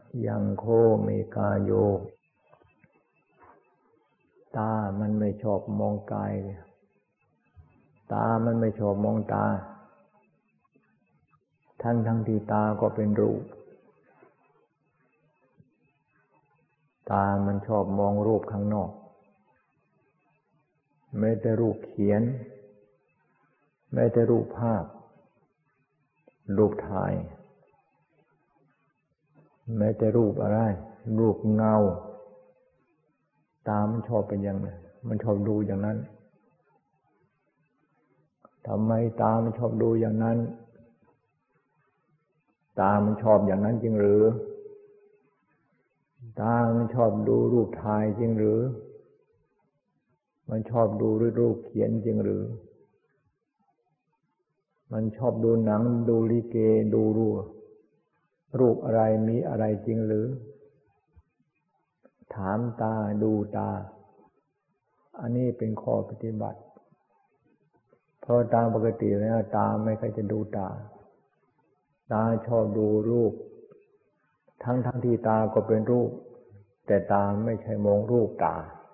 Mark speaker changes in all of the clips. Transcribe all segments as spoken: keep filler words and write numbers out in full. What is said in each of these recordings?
Speaker 1: ยังโคเมกาโยตามันไม่ชอบมองกายตามันไม่ชอบมองตาทั้งทั้งที่ตาก็เป็นรูปตามันชอบมองรูปข้างนอกแม้แต่รูปเขียนแม้แต่รูปภาพรูปถ่ายแม้แต่รูปอะไรรูปเงาตามันชอบเป็นอย่างนั้นมันชอบดูอย่างนั้นทำไมตามันชอบดูอย่างนั้นตามันชอบอย่างนั้นจริงหรือตามันชอบดูรูปถ่ายจริงหรือมันชอบดูรูปเขียนจริงหรือมันชอบดูหนังดูลิเกดูรูปรูปอะไรมีอะไรจริงหรือถามตาดูตาอันนี้เป็นข้อปฏิบัติเพราะตามปกติแล้วตาไม่เคยจะดูตาตาชอบดูรูปทั้งทั้งที่ตาก็เป็นรูปแต่ตาไม่ใช่มองรูปตา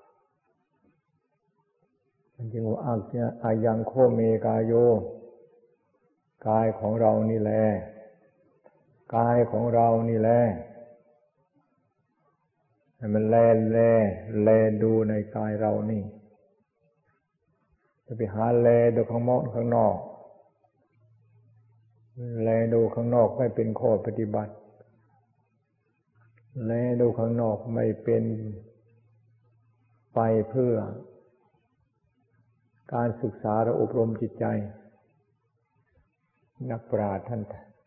Speaker 1: มันจึงว่าอายังโคเมกาโยกายของเรานี่แหละกายของเรานี่แหละให้มันแลแลแลดูในกายเรานี่จะไปหาแลดูข้างนอกข้างนอกแลดูข้างนอกไม่เป็นข้อปฏิบัติแลดูข้างนอกไม่เป็นไปเพื่อการศึกษาและอบรมจิตใจนักปราชญ์ท่าน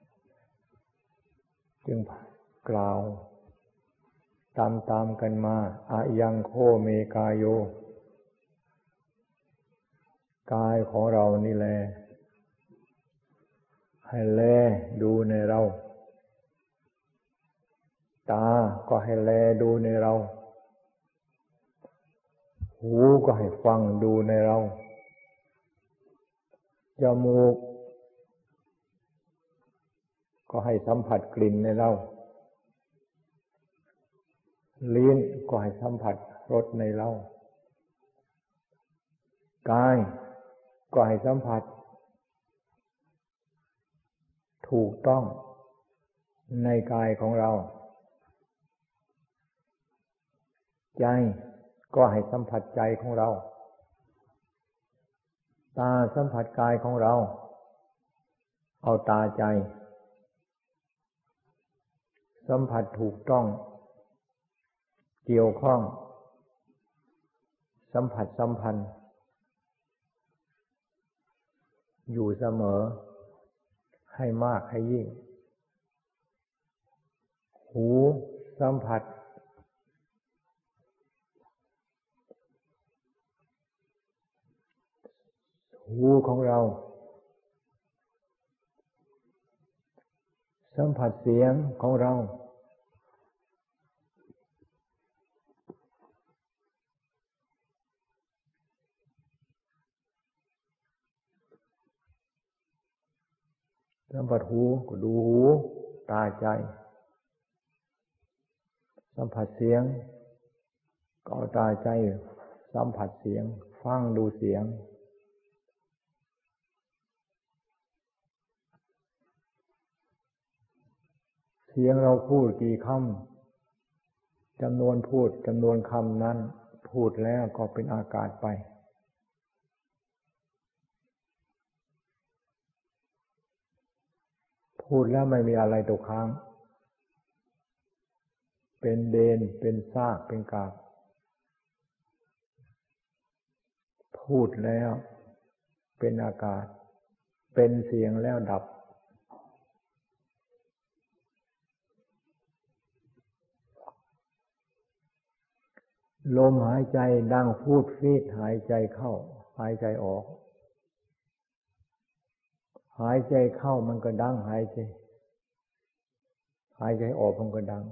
Speaker 1: จึงกล่าวตามตามกันมาอายังโคเมกาโยกายของเรานี่แลให้แลดูในเราตาก็ให้แลดูในเราหูก็ให้ฟังดูในเราจมูกก็ให้สัมผัสกลิ่นในเราลิ้นก็ให้สัมผัสรสในเรากายก็ให้สัมผัสถูกต้องในกายของเราใจก็ให้สัมผัสใจของเราตาสัมผัสกายของเราเอาตาใจสัมผัสถูกต้องเกี่ยวข้องสัมผัสสัมพันธ์อยู่เสมอให้มากให้ยิ่งหูสัมผัสหูของเราสัมผัสเสียงของเราสัมผัสหูก็ดูหูตาใจสัมผัสเสียงก็เอาตาใจสัมผัสเสียงฟังดูเสียงเสียงเราพูดกี่คำจำนวนพูดจำนวนคำนั้นพูดแล้วก็เป็นอากาศไปพูดแล้วไม่มีอะไรตกค้างเป็นเดนเป็นซากเป็นกากพูดแล้วเป็นอากาศเป็นเสียงแล้วดับลมหายใจดังพูดฟีดหายใจเข้าหายใจออกหายใจเข้ามันก็ดังหายใจหายใจออกมันก็ดัง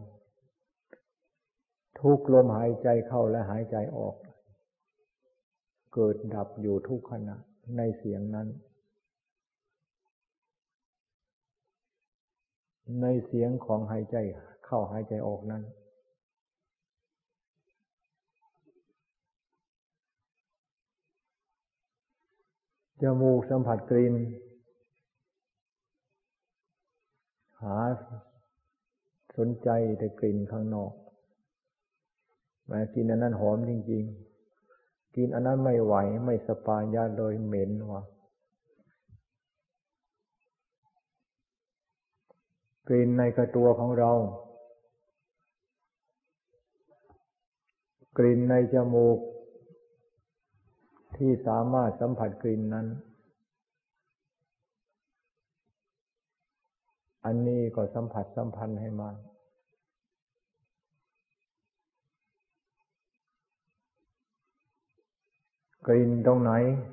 Speaker 1: ทุกลมหายใจเข้าและหายใจออกเกิดดับอยู่ทุกขณะในเสียงนั้นในเสียงของหายใจเข้าหายใจออกนั้นจมูกสัมผัสกลิ่นหาสนใจแต่กลิ่นข้างนอกแม้กินอันนั้นหอมจริงๆกินอันนั้นไม่ไหวไม่สปายะเลยเหม็นว่ะกลิ่นในกระตัวของเรากลิ่นในจมูกที่สามารถสัมผัสกลิ่นนั้นอันนี้ก็สัมผัสสัมพันธ์ให้มากกลิ่นตรงไหน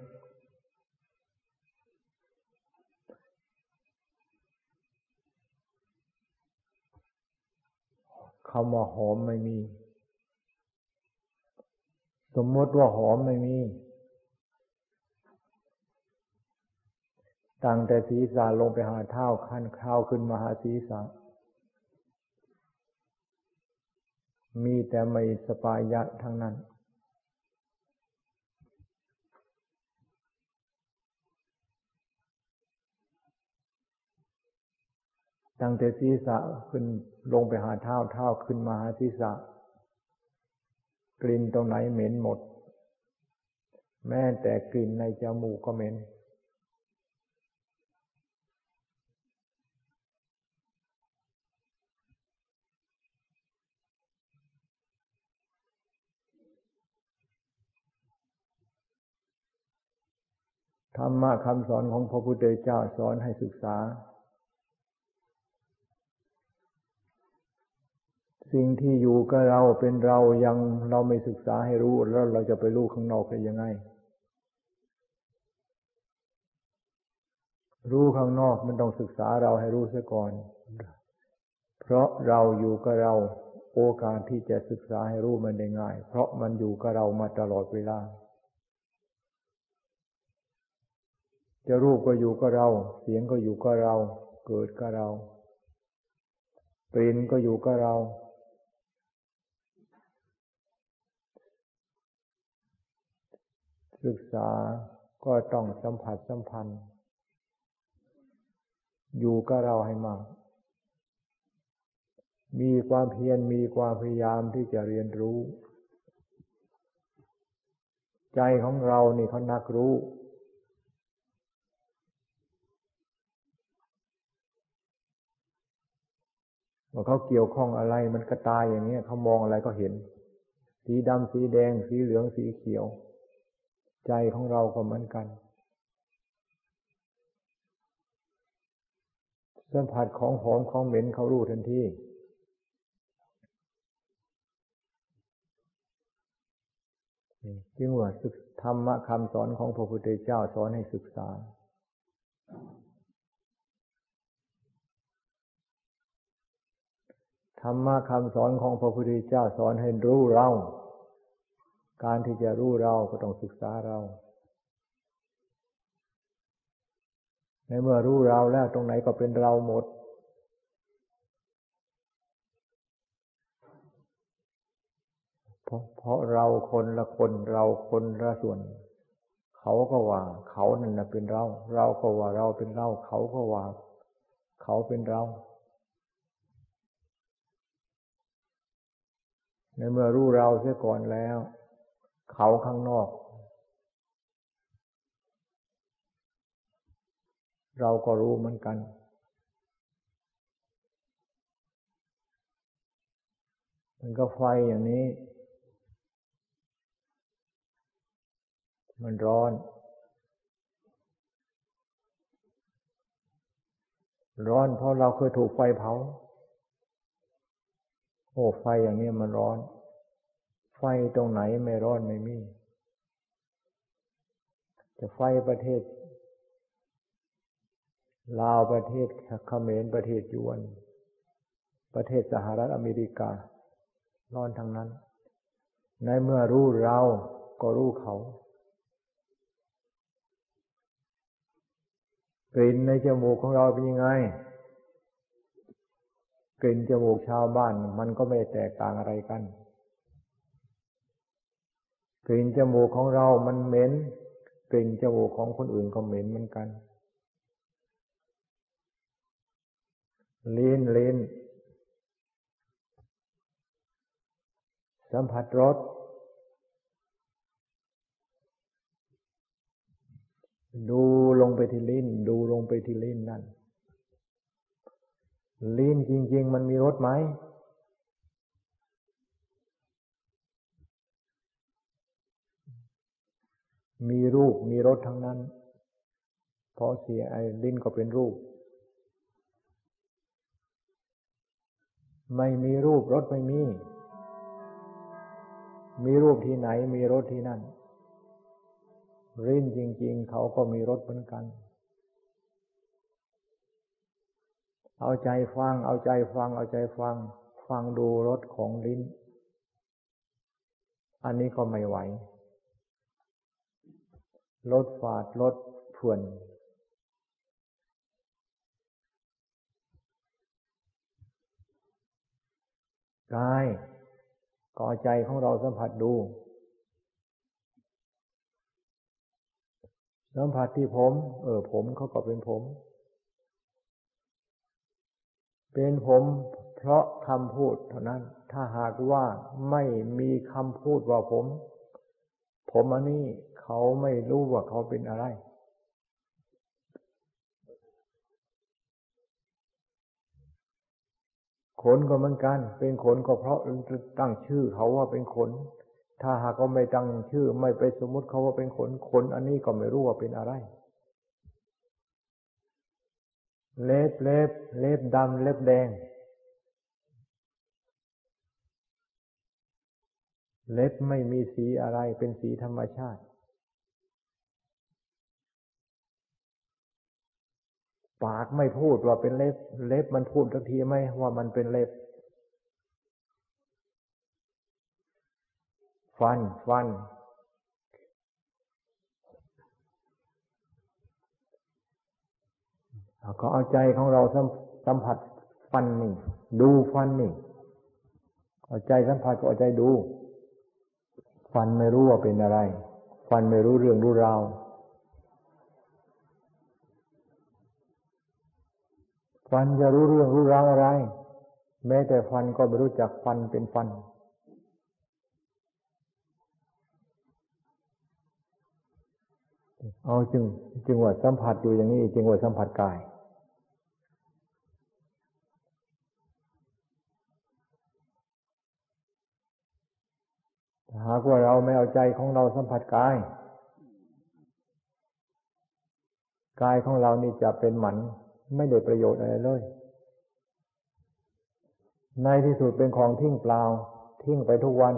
Speaker 1: คำว่าหอมไม่มีสมมติว่าหอมไม่มีตั้งแต่ศีรษะลงไปหาเท้าขั้นเท้าขึ้นมาหาศีรษะมีแต่ไม่สปายะทั้งนั้นตั้งแต่ศีรษะขึ้นลงไปหาเท้าเท้าขึ้นมาหาศีรษะกลิ่นตรงไหนเหม็นหมดแม้แต่กลิ่นในจมูกก็เหม็นธรรมะคำสอนของพระพุทธเจ้าสอนให้ศึกษาสิ่งที่อยู่กับเราเป็นเรายังเราไม่ศึกษาให้รู้แล้วเราจะไปรู้ข้างนอกได้ยังไงรู้ข้างนอกมันต้องศึกษาเราให้รู้เสียก่อนเพราะเราอยู่กับเราโอกาสที่จะศึกษาให้รู้มันได้ง่ายเพราะมันอยู่กับเรามาตลอดเวลาจะรูปก็อยู่กับเราเสียงก็อยู่กับเราเกิดกับเรากลิ่นก็อยู่กับเราศึกษาก็ต้องสัมผัสสัมพันธ์อยู่กับเราให้มากมีความเพียรมีความพยายามที่จะเรียนรู้ใจของเรานี่เขานักรู้ว่าเขาเกี่ยวข้องอะไรมันกระตายอย่างนี้เขามองอะไรก็เห็นสีดำสีแดงสีเหลืองสีเขียวใจของเราก็เหมือนกันสัมผัสของหอมของเหม็นเขารู้ทันทีจึงว่าธรรมะคำสอนของพระพุทธเจ้าสอนให้ศึกษาธรรมะคำสอนของพระพุทธเจ้าสอนให้รู้เราการที่จะรู้เราก็ต้องศึกษาเราในเมื่อรู้เราแล้วตรงไหนก็เป็นเราหมดเพราะเพราะเราคนละคนเราคนละส่วนเขาก็ว่าเขานั่นน่ะเป็นเราเราก็ว่าเราเป็นเราเขาก็ว่าเขาเป็นเราในเมื่อรู้เราเสียก่อนแล้วเขาข้างนอกเราก็รู้เหมือนกันมันก็ไฟอย่างนี้มันร้อนร้อนเพราะเราเคยถูกไฟเผาโอ้ไฟอย่างนี้มันร้อนไฟตรงไหนไม่ร้อนไม่มีจะไฟประเทศลาวประเทศเขมรประเทศยวนประเทศสหรัฐอเมริการ้อนทั้งนั้นในเมื่อรู้เราก็รู้เขากลิ่นในจมูกของเราเป็นยังไงกลิ่นจมูกชาวบ้านมันก็ไม่แตกต่างอะไรกันกลิ่นจมูกของเรามันเหม็นกลิ่นจมูกของคนอื่นก็เหม็นเหมือนกันลิ้นลิ้นสัมผัสรสดูลงไปที่ลิ้นดูลงไปที่ลิ้นนั่นลิ้นจริงๆมันมีรสไหมมีรูปมีรสทั้งนั้นเพราะเสียไอ้ลิ้นก็เป็นรูปไม่มีรูปรสไม่มีมีรูปที่ไหนมีรสที่นั่นลิ้นจริงๆเขาก็มีรสเหมือนกันเอาใจฟังเอาใจฟังเอาใจฟังฟังดูรสของลิ้นอันนี้ก็ไม่ไหวรสฝาดรสเผื่อนกายก็เอาใจของเราสัมผัสดูสัมผัสที่ผมเออผมเขาก็เป็นผมเป็นผมเพราะคำพูดเท่านั้นถ้าหากว่าไม่มีคำพูดว่าผมผมอันนี้เขาไม่รู้ว่าเขาเป็นอะไรขนก็เหมือนกันเป็นขนก็เพราะตั้งชื่อเขาว่าเป็นขนถ้าหากเขาไม่ตั้งชื่อไม่ไปสมมุติเขาว่าเป็นขนขนอันนี้ก็ไม่รู้ว่าเป็นอะไรเล็บเล็บเล็บดำเล็บแดงเล็บไม่มีสีอะไรเป็นสีธรรมชาติปากไม่พูดว่าเป็นเล็บเล็บมันพูดทันทีไหมว่ามันเป็นเล็บฟันฟันก็เอาใจของเราสัมผัสฟันนี่ดูฟันนี่เอาใจสัมผัสก็เอาใจดูฟันไม่รู้ว่าเป็นอะไรฟันไม่รู้เรื่องรู้ราวฟันจะรู้เรื่องรู้ราวอะไรแม้แต่ฟันก็ไม่รู้จักฟันเป็นฟันเอาจึงจึงว่าสัมผัสอยู่อย่างนี้จึงว่าสัมผัสกายหากว่าเราไม่เอาใจของเราสัมผัสกายกายของเรานี่จะเป็นหมันไม่ได้ประโยชน์อะไรเลยในที่สุดเป็นของทิ้งเปล่าทิ้งไปทุกวัน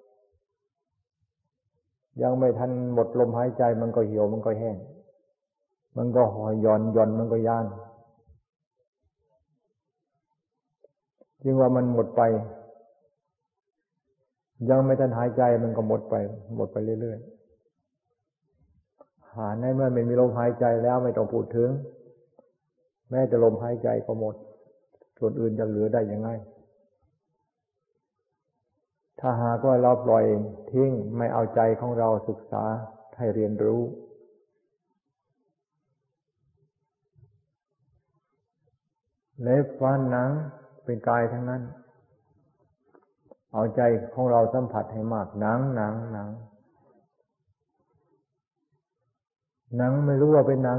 Speaker 1: ยังไม่ทันหมดลมหายใจมันก็เหี่ยวมันก็แห้งมันก็ห่อหย่อนหย่อนมันก็ย่านจึงว่ามันหมดไปยังไม่ทันหายใจมันก็หมดไปหมดไปเรื่อยๆหาในเมื่อไม่มีลมหายใจแล้วไม่ต้องพูดถึงแม้แต่ลมหายใจก็หมดส่วนอื่นจะเหลือได้ยังไงถ้าหากว่าเราปล่อยทิ้งไม่เอาใจของเราศึกษาให้เรียนรู้เล็บฟันหนังเป็นกายทั้งนั้นเอาใจของเราสัมผัสให้มากหนังหนังหนังหนังไม่รู้ว่าเป็นหนัง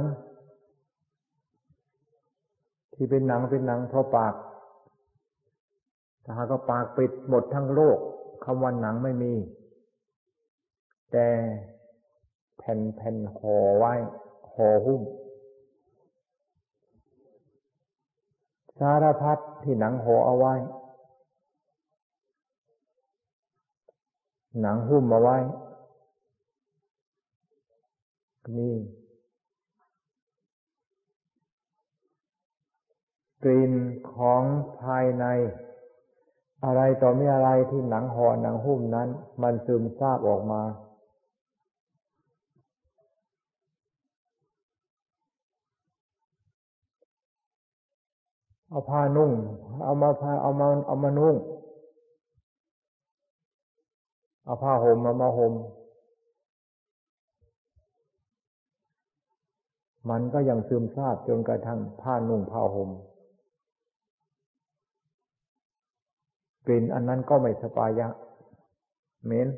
Speaker 1: ที่เป็นหนังเป็นหนังเพราะปากถ้าหากว่าปากปิดหมดทั้งโลกคำว่าหนังไม่มีแต่แผ่นแผ่นห่อไว้ห่อหุ้มสารพัดที่หนังห่อเอาไว้หนังหุ้มเอาไว้มีกลิ่นของภายในอะไรต่อมีอะไรที่หนังห่อหนังหุ้มนั้นมันซึมซาบออกมาเอาผ้านุ่งเอามาผ้าเอามาเอามานุ่งเอาผ้าห่มมามาห่มมันก็ยังซึมซาบจนกระทั่งผ้านุ่งผ้าห่มกลิ่นอันนั้นก็ไม่สบายะเหม็น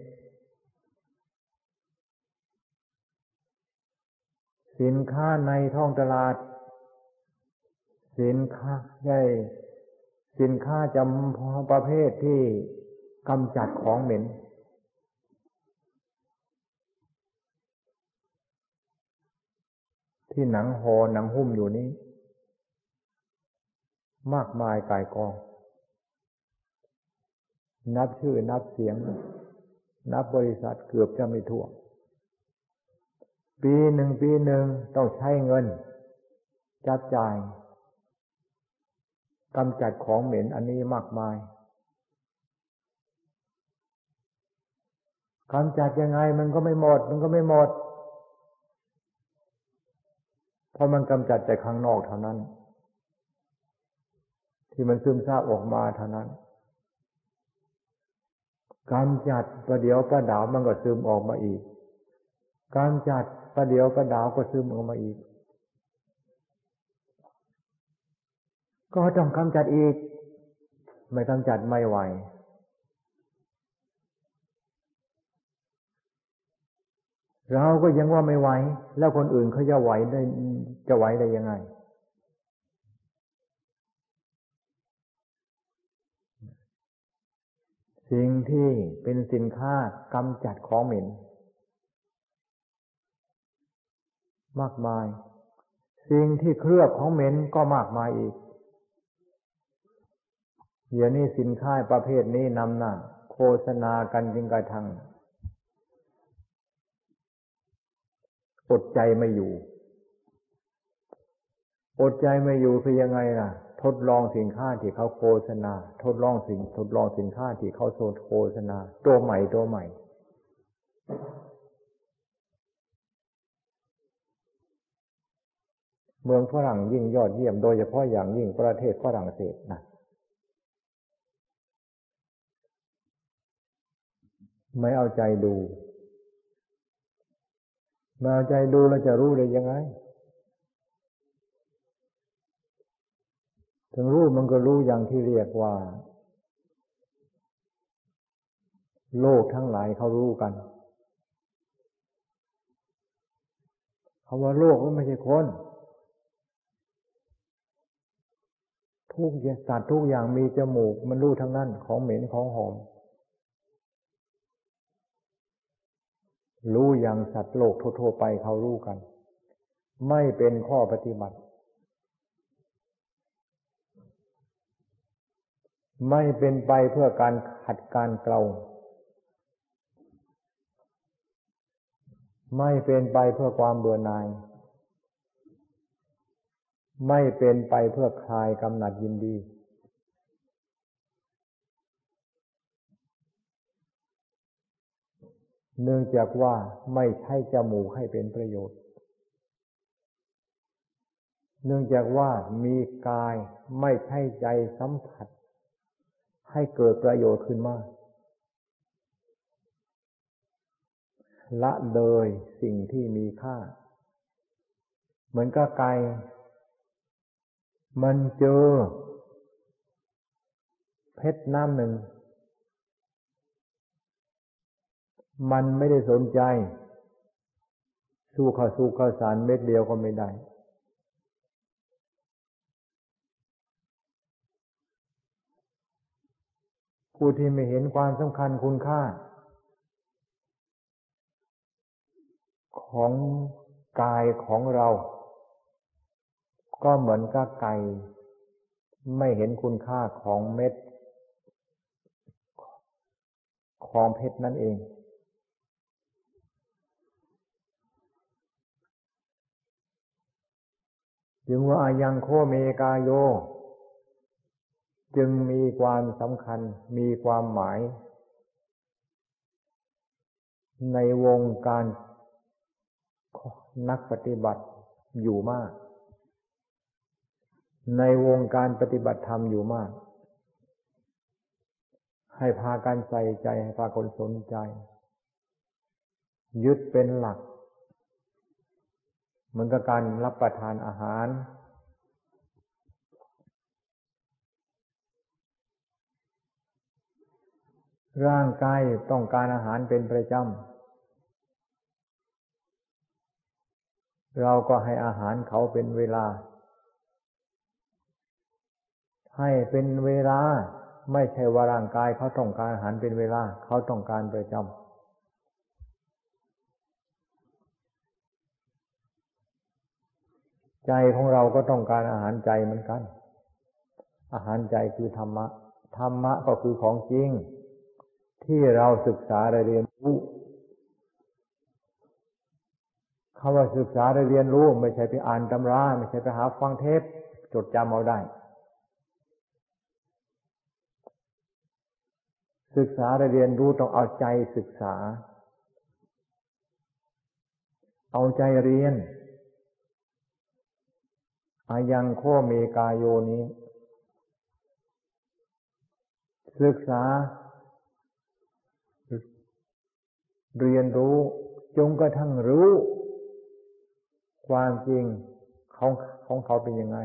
Speaker 1: สินค้าในท้องตลาดสินค้าใหญ่สินค้าจำประเภทที่กำจัดของเหม็นที่หนังห่อหนังหุ้มอยู่นี้มากมายก่ายกองนับชื่อนับเสียงนับบริษัทเกือบจะไม่ทั่วปีหนึ่งปีหนึ่งต้องใช้เงินจับจ่ายกำจัดของเหม็นอันนี้มากมายกำจัดยังไงมันก็ไม่หมดมันก็ไม่หมดเพราะมันกำจัดแต่ข้างนอกเท่านั้นที่มันซึมซาบออกมาเท่านั้นกำจัดประเดี๋ยวประดาวมันก็ซึมออกมาอีกกำจัดประเดี๋ยวประดาวก็ซึมออกมาอีกก็ต้องกำจัดอีกไม่กำจัดไม่ไหวเราก็ยังว่าไม่ไหวแล้วคนอื่นเขาจะไหวได้จะไหวได้ยังไงสิ่งที่เป็นสินค้ากำจัดของเหม็นมากมายสิ่งที่เคลือบของเหม็นก็มากมายอีกเดี๋ยวนี้สินค้าประเภทนี้นำหน้าโฆษณากันจนกระทั่งอดใจไม่อยู่อดใจไม่อยู่คือยังไงล่ะทดลองสินค้าที่เขาโฆษณาทดลองสินทดลองสินค้าที่เขาโฆษณาตัวใหม่ตัวใหม่เมืองฝรั่งยิ่งยอดเยี่ยมโดยเฉพาะอย่างยิ่งประเทศฝรั่งเศสนะไม่เอาใจดูไม่เอาใจดูแล้วจะรู้ได้ยังไงถึงรู้มันก็รู้อย่างที่เรียกว่าโลกทั้งหลายเขารู้กันคำว่าโลกก็ไม่ใช่คนทุกอย่างสัตว์ทุกอย่างมีจมูกมันรู้ทั้งนั้นของเหม็นของหอมรู้อย่างสัตว์โลกทั่วๆไปเขารู้กันไม่เป็นข้อปฏิบัติไม่เป็นไปเพื่อการขัดการเกลาไม่เป็นไปเพื่อความเบื่อหน่ายไม่เป็นไปเพื่อคลายกำหนัดยินดีเนื่องจากว่าไม่ใช่จมูกให้เป็นประโยชน์เนื่องจากว่ามีกายไม่ใช่ใจสัมผัสให้เกิดประโยชน์ขึ้นมาละเลยสิ่งที่มีค่าเหมือนกับไก่มันเจอเพชรน้ำหนึ่งมันไม่ได้สนใจสู้ข้าวสู้ข้าวสารเม็ดเดียวก็ไม่ได้ผู้ที่ไม่เห็นความสำคัญคุณค่าของกายของเราก็เหมือนกับไก่ไม่เห็นคุณค่าของเม็ดของเพชรนั่นเองจึงว่าอายังโคเมกาโยจึงมีความสำคัญมีความหมายในวงการนักปฏิบัติอยู่มากในวงการปฏิบัติธรรมอยู่มากให้พากันใส่ใจให้พาคนสนใจยึดเป็นหลักเหมือนกับการรับประทานอาหารร่างกายต้องการอาหารเป็นประจำเราก็ให้อาหารเขาเป็นเวลาให้เป็นเวลาไม่ใช่ว่าร่างกายเขาต้องการอาหารเป็นเวลาเขาต้องการประจำใจของเราก็ต้องการอาหารใจเหมือนกันอาหารใจคือธรรมะธรรมะก็คือของจริงที่เราศึกษาเรียนรู้คำว่าศึกษาเรียนรู้ไม่ใช่ไปอ่านตำราไม่ใช่ไปหาฟังเทปจดจำเอาได้ศึกษาเรียนรู้ต้องเอาใจศึกษาเอาใจเรียนอายังโคเมกายโยนี้ศึกษาเรียนรู้จงกระทั่งรู้ความจริงของของเขาเป็นยังไง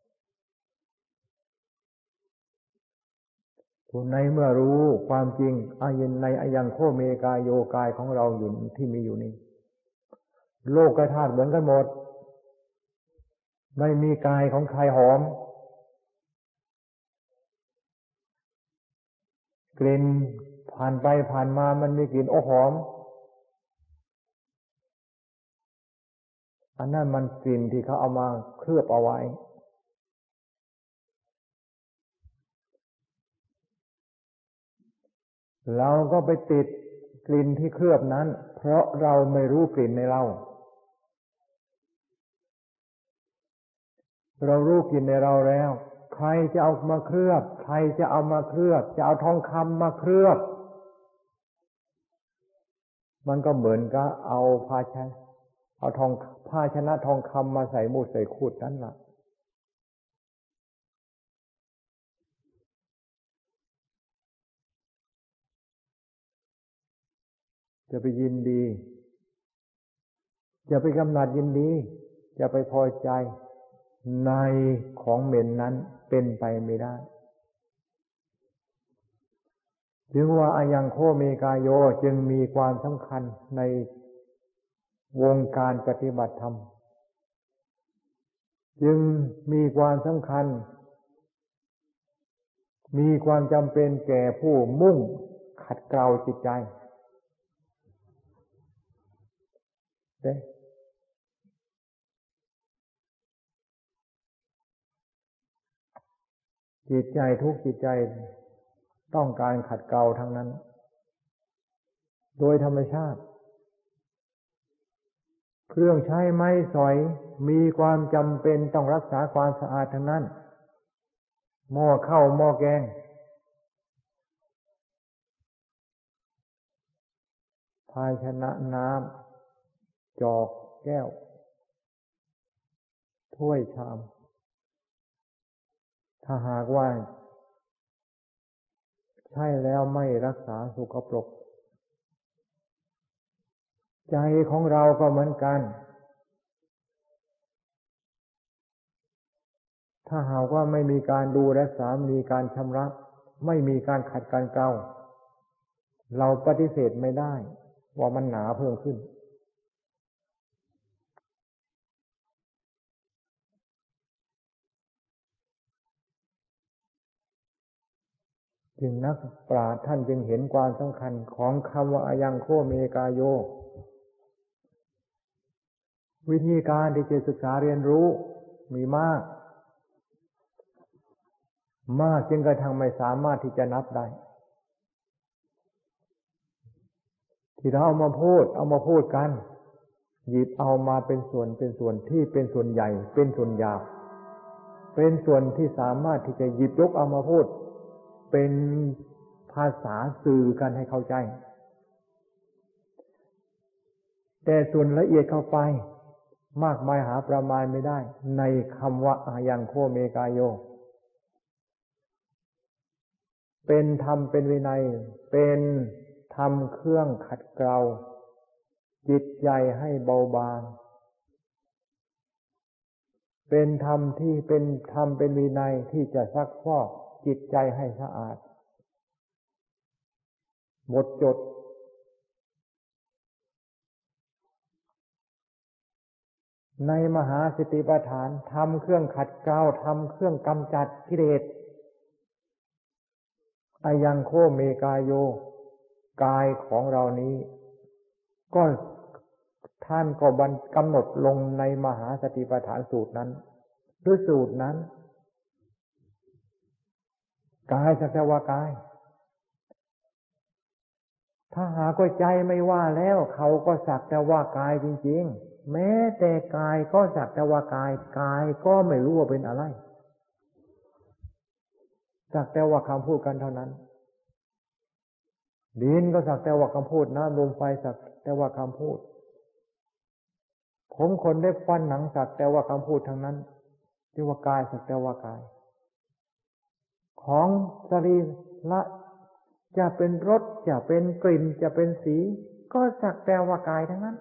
Speaker 1: ในเมื่อรู้ความจริงอายินในอายังโคเมกายโยกายของเราอยู่ที่มีอยู่นี้โลกธาตุเหมือนกันหมดไม่มีกายของใครหอมกลิ่นผ่านไปผ่านมามันมีกลิ่นโอ้หอมอันนั้นมันกลิ่นที่เขาเอามาเคลือบเอาไว้เราก็ไปติดกลิ่นที่เคลือบนั้นเพราะเราไม่รู้กลิ่นในเราเรารู้กลิ่นในเราแล้วใครจะเอามาเคลือบใครจะเอามาเคลือบจะเอาทองคำมาเคลือบมันก็เหมือนกับเอาภาชนะเอาทองภาชนะทองคำมาใส่มูดใส่คูดนั่นล่ะจะไปยินดีจะไปกำหนัดยินดีจะไปพอใจในของเหม็นนั้นเป็นไปไม่ได้จึงว่าอายังโคเมกายโยจึงมีความสำคัญในวงการปฏิบัติธรรมจึงมีความสำคัญมีความจำเป็นแก่ผู้มุ่งขัดเกลาจิตใจเด้จิตใจทุกจิตใจต้องการขัดเกลาทั้งนั้นโดยธรรมชาติเครื่องใช้ไม้สอยมีความจำเป็นต้องรักษาความสะอาดทั้งนั้นหม้อข้าวหม้อแกงภาชนะน้ำจอกแก้วถ้วยชามถ้าหากว่าใช่แล้วไม่รักษาสกปรกใจของเราก็เหมือนกันถ้าหากว่าไม่มีการดูรักษามีการชำระไม่มีการขัดการเกลาเราปฏิเสธไม่ได้ว่ามันหนาเพิ่มขึ้นจึงนักปราชญ์ท่านจึงเห็นความสำคัญของคำว่าอายังโคเมกายโยวิธีการที่จะศึกษาเรียนรู้มีมากมากจนกระทั่งไม่สามารถที่จะนับได้ที่เราเอามาพูดเอามาพูดกันหยิบเอามาเป็นส่วนเป็นส่วนที่เป็นส่วนใหญ่เป็นส่วนหยาบเป็นส่วนที่สามารถที่จะหยิบยกเอามาพูดเป็นภาษาสื่อกันให้เข้าใจแต่ส่วนละเอียดเข้าไปมากมายหาประมาณไม่ได้ในคำว่าอายังโคเมกายโยเป็นธรรมเป็นวินัยเป็นธรรมเครื่องขัดเกลาจิตใจให้เบาบางเป็นธรรมที่เป็นธรรมเป็นวินัยที่จะซักฟอกจิตใจให้สะอาดหมดจดในมหาสติปัฏฐานทำเครื่องขัดเกลาทำเครื่องกำจัดกิเลสอายังโคเมกายโยกายของเรานี้ก็ท่านก็บัญกำหนดลงในมหาสติปัฏฐานสูตรนั้นหรือสูตรนั้นกายสักแต่ว่ากายถ้าหากว่าใจไม่ว่าแล้วเขาก็สักแต่ว่ากายจริงๆแม้แต่กายก็สักแต่ว่ากายกายก็ไม่รู้ว่าเป็นอะไรสักแต่ว่าคำพูดกันเท่านั้นดินก็สักแต่ว่าคำพูดน้ำลมไฟสักแต่ว่าคำพูดผมขนเล็บฟันหนังสักแต่ว่าคำพูดทั้งนั้นเรียกว่ากายสักแต่ว่ากายของสรีระจะเป็นรสจะเป็นกลิ่นจะเป็นสีก็สักแต่ว่ากายทั้งนั้น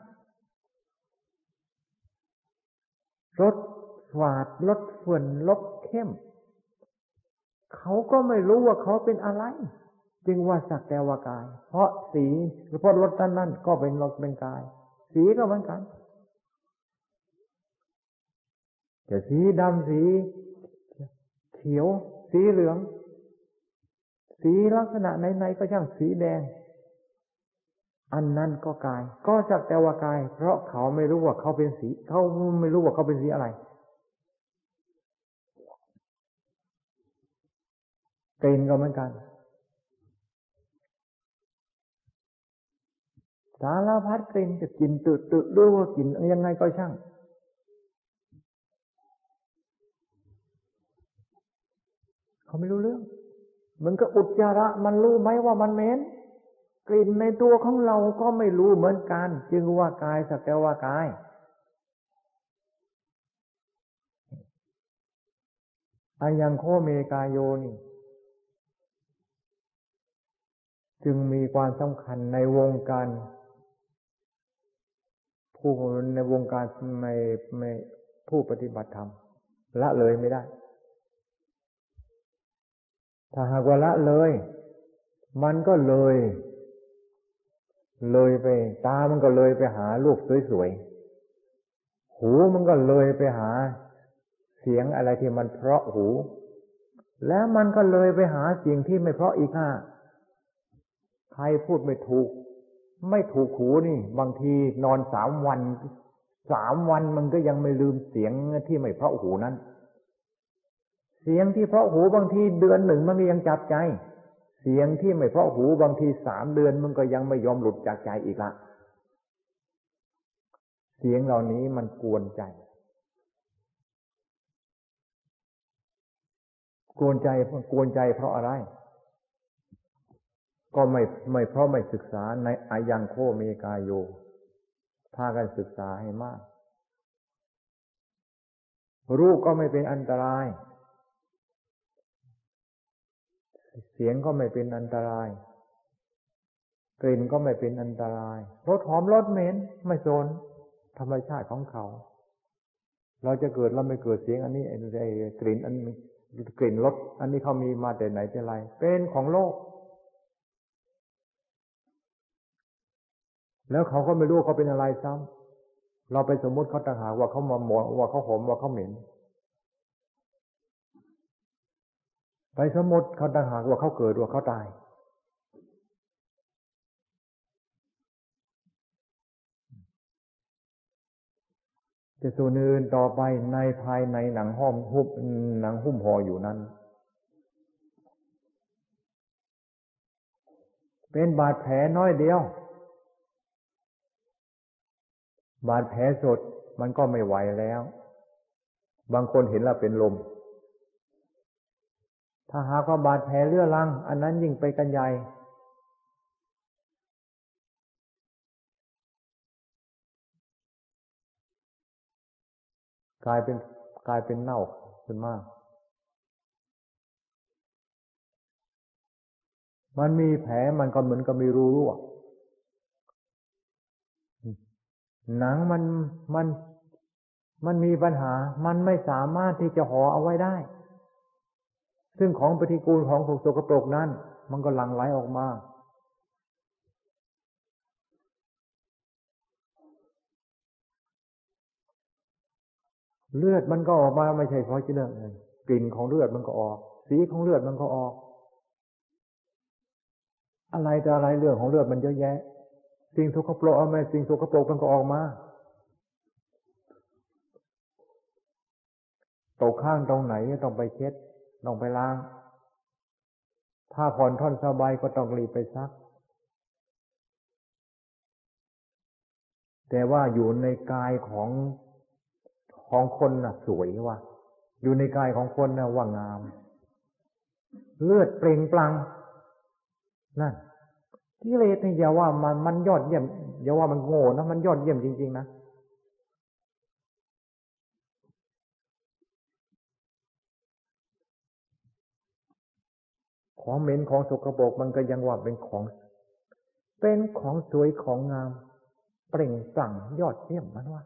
Speaker 1: รสหวานรสเฝื่อนรสเข้มเขาก็ไม่รู้ว่าเขาเป็นอะไรจึงว่าสักแต่ว่ากายเพราะสีหรือเพราะรสนั้นนั่นก็เป็นรสเป็นกายสีก็เหมือนกันจะสีดำสีเขียวสีเหลืองสีลักษณะไหนๆก็ช่างสีแดงอันนั้นก็กายก็สักแต่ว่ากายเพราะเขาไม่รู้ว่าเขาเป็นสีเขาไม่รู้ว่าเขาเป็นสีอะไรกลิ่นก็เหมือนกันสารพัดกลิ่นจะกลิ่นตึ๊ดๆด้วยว่ากลิ่นยังไงก็ช่างเขาไม่รู้เรื่องมันก็อุจจาระมันรู้ไหมว่ามันเหม็นกลิ่นในตัวของเราก็ไม่รู้เหมือนกันจึงว่ากายสักแต่ว่ากายอายังโคเมกายโยนี่จึงมีความสำคัญในวงการผู้ในวงการไม่ไม่ผู้ปฏิบัติธรรมละเลยไม่ได้ถ้าหากว่าละเลยมันก็เลยเลยไปตามันก็เลยไปหารูปสวยๆหูมันก็เลยไปหาเสียงอะไรที่มันเพราะหูแล้วมันก็เลยไปหาสิ่งที่ไม่เพราะอีกอ่ะใครพูดไม่ถูกไม่ถูกหูนี่บางทีนอนสามวันสามวันมันก็ยังไม่ลืมเสียงที่ไม่เพราะหูนั้นเสียงที่เพราะหูบางทีเดือนหนึ่งมันก็ยังจับใจเสียงที่ไม่เพราะหูบางทีสามเดือนมันก็ยังไม่ยอมหลุดจากใจอีกละเสียงเหล่านี้มันกวนใจกวนใจกวนใจเพราะอะไรก็ไม่ไม่เพราะไม่ศึกษาในอายังโคเมกายโยพากันศึกษาให้มากรูปก็ไม่เป็นอันตรายเสียงก็ไม่เป็นอันตรายกลิ่นก็ไม่เป็นอันตรายรสหอมรสเหม็นไม่สนธรรมชาติของเขาเราจะเกิดเราไม่เกิดเสียงอันนี้ไอ้กลิ่นอันกลิ่นรสอันนี้เขามีมาแต่ไหนแต่ไรเป็นของโลกแล้วเขาก็ไม่รู้เขาเป็นอะไรซ้ำเราไปสมมติเขาต่างหากว่าเขามาหมอว่าเขาหอมว่าเขาเหม็นไปสมมติเขาต่างหากว่าเขาเกิดว่าเขาตายแต่ส่วนอื่นต่อไปในภายในหนังห้อมหุ้มหนังหุ้มห่ออยู่นั้นเป็นบาดแผลน้อยเดียวบาดแผลสดมันก็ไม่ไหวแล้วบางคนเห็นแล้วเป็นลมถ้าหากว่าบาดแผลเรื้อรังอันนั้นยิ่งไปกันใหญ่กลายเป็นกลายเป็นเน่าขึ้นมามันมีแผลมันก็เหมือนกับมีรูรั่วหนังมันมันมันมีปัญหามันไม่สามารถที่จะห่อเอาไว้ได้ซึ่งของปฏิกูลของสกปรกนั้นมันก็หลั่งไหลออกมาเลือดมันก็ออกมาไม่ใช่เพราะเรื่องเลยกลิ่นของเลือดมันก็ออกสีของเลือดมันก็ออกอะไรแต่อะไรเรื่องของเลือดมันเยอะแยะสิ่งสกปรกเอาไหมสิ่งสกปรกมันก็ออกมาตกข้างตรงไหนต้องไปเช็ดต้องไปล้างถ้าผ่อนท่อนสบายก็ต้องรีบไปซักแต่ว่าอยู่ในกายของของคนน่ะสวยว่ะอยู่ในกายของคนน่ะว่างามเลือดเปล่งปลั่งนั่นกิเลสนี่อย่าว่ามันมันยอดเยี่ยมอย่าว่ามันโง่นะมันยอดเยี่ยมจริงๆนะของเหม็นของสกปรกมันก็ยังว่าเป็นของเป็นของสวยของงามเปล่งปลั่งยอดเยี่ยมมันว่า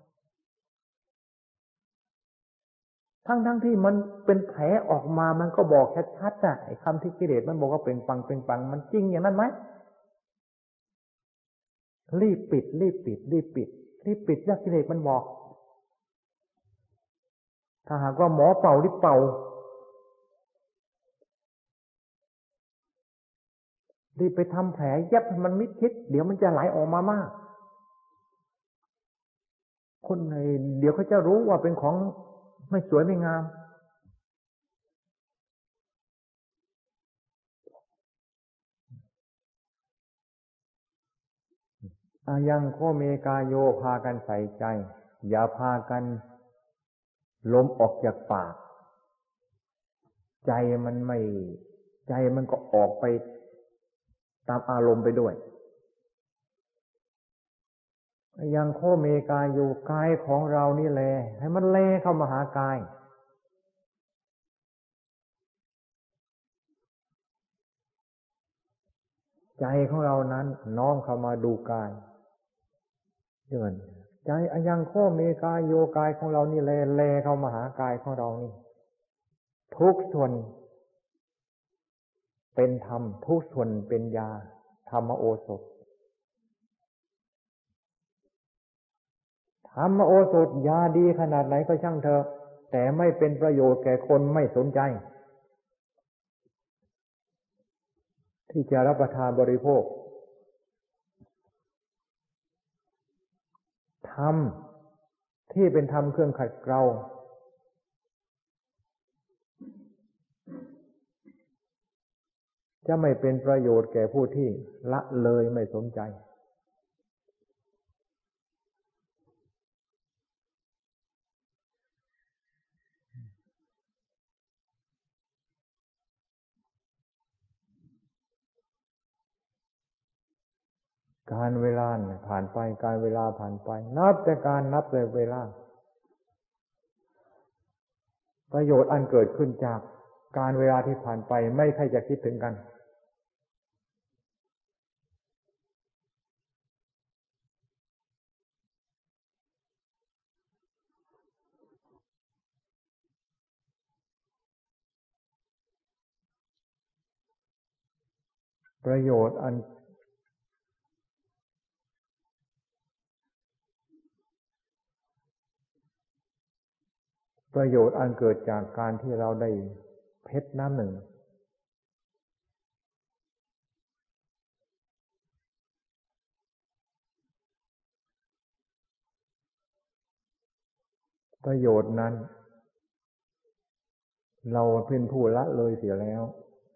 Speaker 1: ทั้งทั้งที่มันเป็นแผลออกมามันก็บอกชัดๆน่ะไอ้คำที่กิเลสมันบอกว่าเปล่งปลั่งเปล่งปลั่งมันจริงอย่างนั้นไหมรีบปิดรีบปิดรีบปิดรีบปิดแล้วกิเลสมันบอกถ้าหากว่าหมอเป่ารีบเป่ารีบไปทำแผลเย็บมันมิดชิดเดี๋ยวมันจะไหลออกมามากคนในเดี๋ยวเขาจะรู้ว่าเป็นของไม่สวยไม่งามอายังโคเมกาโยพากันใส่ใจอย่าพากันลมออกจากปากใจมันไม่ใจมันก็ออกไปตามอารมณ์ไปด้วยยังโคเมกายอยู่กายของเรานี่แลให้มันแลเข้ามาหากายใจของเรานั้นน้อมเข้ามาดูกายเดินใจยังโคเมกายโยกายของเรานี่แลแลเข้ามาหากายของเรานี่ทุกส่วนเป็นธรรมทุกส่วนเป็นยาธรรมโอสถธรรมโอสถยาดีขนาดไหนก็ช่างเถอะแต่ไม่เป็นประโยชน์แก่คนไม่สนใจที่จะรับประทานบริโภคธรรมที่เป็นธรรมเครื่องขัดเกลาจะไม่เป็นประโยชน์แก่ผู้ที่ละเลยไม่สนใจการเวลาผ่านไปการเวลาผ่านไปนับแต่การนับแต่เวลาประโยชน์อันเกิดขึ้นจากการเวลาที่ผ่านไปไม่ใครจะคิดถึงกันประโยชน์อันประโยชน์อันเกิดจากการที่เราได้เพชรน้ำหนึ่งประโยชน์นั้นเราเป็นผู้ละเลยเสียแล้ว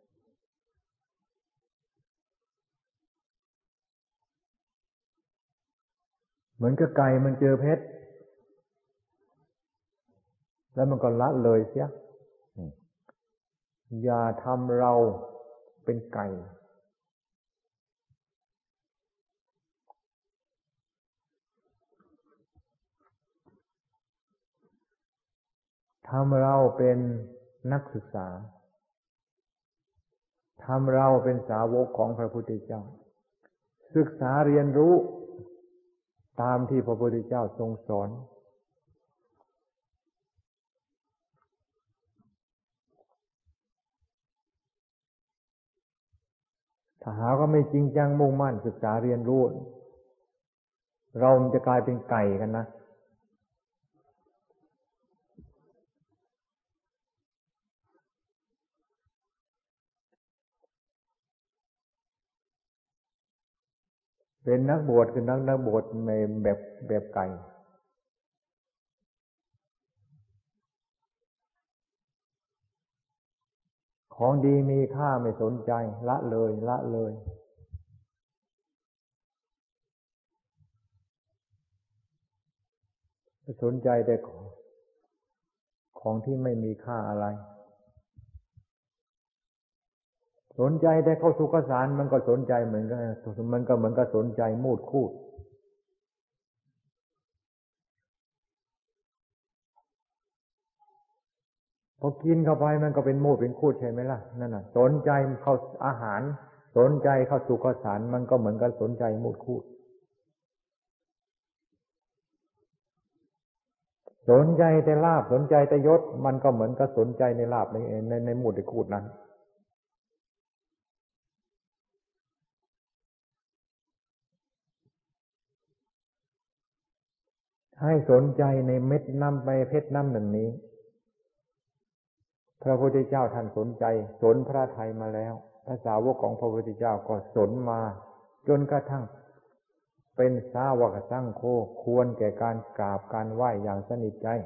Speaker 1: เหมือนกับไก่มันเจอเพชรแล้วมันก็ละเลยเสียอย่าทำเราเป็นไก่ทำเราเป็นนักศึกษาทำเราเป็นสาวกของพระพุทธเจ้าศึกษาเรียนรู้ตามที่พระพุทธเจ้าทรงสอนถ้าหาก็ไม่จริงจังมุ่งมั่นศึกษาเรียนรู้เราจะกลายเป็นไก่กันนะเป็นนักบวชคือนักนักบวชในแบบแบบไก่ของดีมีค่าไม่สนใจละเลยละเลยสนใจแต่ของที่ไม่มีค่าอะไรสนใจแต่เข้าสุขสารมันก็สนใจเหมือนกันมันก็เหมือนกับสนใจมูดคูดพอกินเข้าไปมันก็เป็นมูดเป็นคูดใช่ไหมล่ะนั่นน่ะสนใจเข้าอาหารสนใจเข้าสุขสารมันก็เหมือนกับสนใจมูดคูดสนใจแต่ลาภสนใจแต่ยศมันก็เหมือนกับสนใจในลาภในในในมูดในคูดนั้นให้สนใจในเม็ดน้ำใบเพชรน้ำหนึ่งนี้พระพุทธเจ้าท่านสนใจสนพระทัยมาแล้วพระสาวกของพระพุทธเจ้าก็สนมาจนกระทั่งเป็นสาวกสังโฆควรแก่การกราบการไหว้อย่างสนิทใจ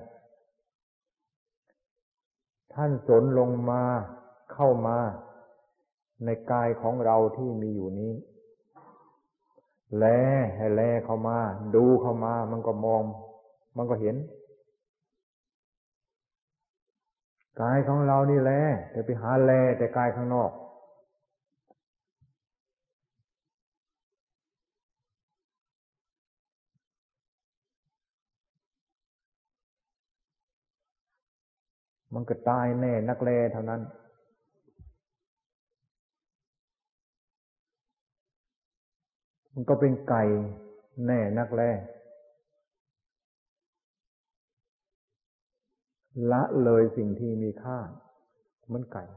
Speaker 1: ท่านสนลงมาเข้ามาในกายของเราที่มีอยู่นี้แลให้แลเข้ามาดูเข้ามามันก็มองมันก็เห็นกายของเรานี่แลแต่ไปหาแลแต่กายข้างนอกมันก็ตายแน่นักแลเท่านั้นมันก็เป็นไก่แน่นักแลละเลยสิ่งที่มีค่าเหมือนไก่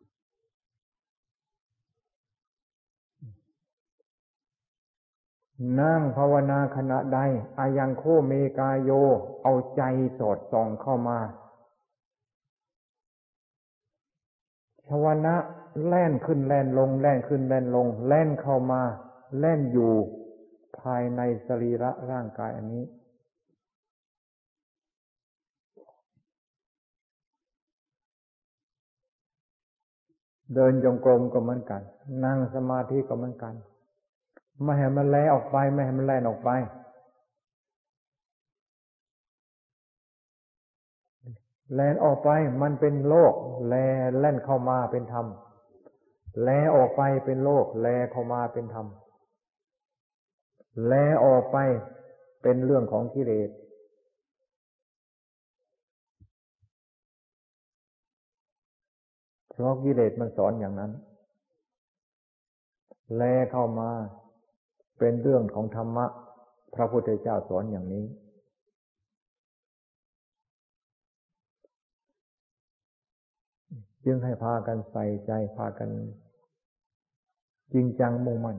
Speaker 1: นั่งภาวนาขณะใดอายังโคเมกายโยเอาใจสอดส่องเข้ามาชวนะแล่นขึ้นแล่นลงแล่นขึ้นแล่นลงแล่นเข้ามาแล่นอยู่ภายในสรีระร่างกายอันนี้เดินจงกรมก็เหมือนกันนั่งสมาธิก็เหมือนกันไม่ให้มันแล่ออกไปไม่ให้มันแล่นออกไปแล่นออกไปมันเป็นโลกแลแล่นเข้ามาเป็นธรรมแลออกไปเป็นโลกแลเข้ามาเป็นธรรมแลออกไปเป็นเรื่องของกิเลสเพราะกิเลสมันสอนอย่างนั้นแลเข้ามาเป็นเรื่องของธรรมะพระพุทธเจ้าสอนอย่างนี้จึงให้พากันใส่ใจพากันจริงจังมุ่งมั่น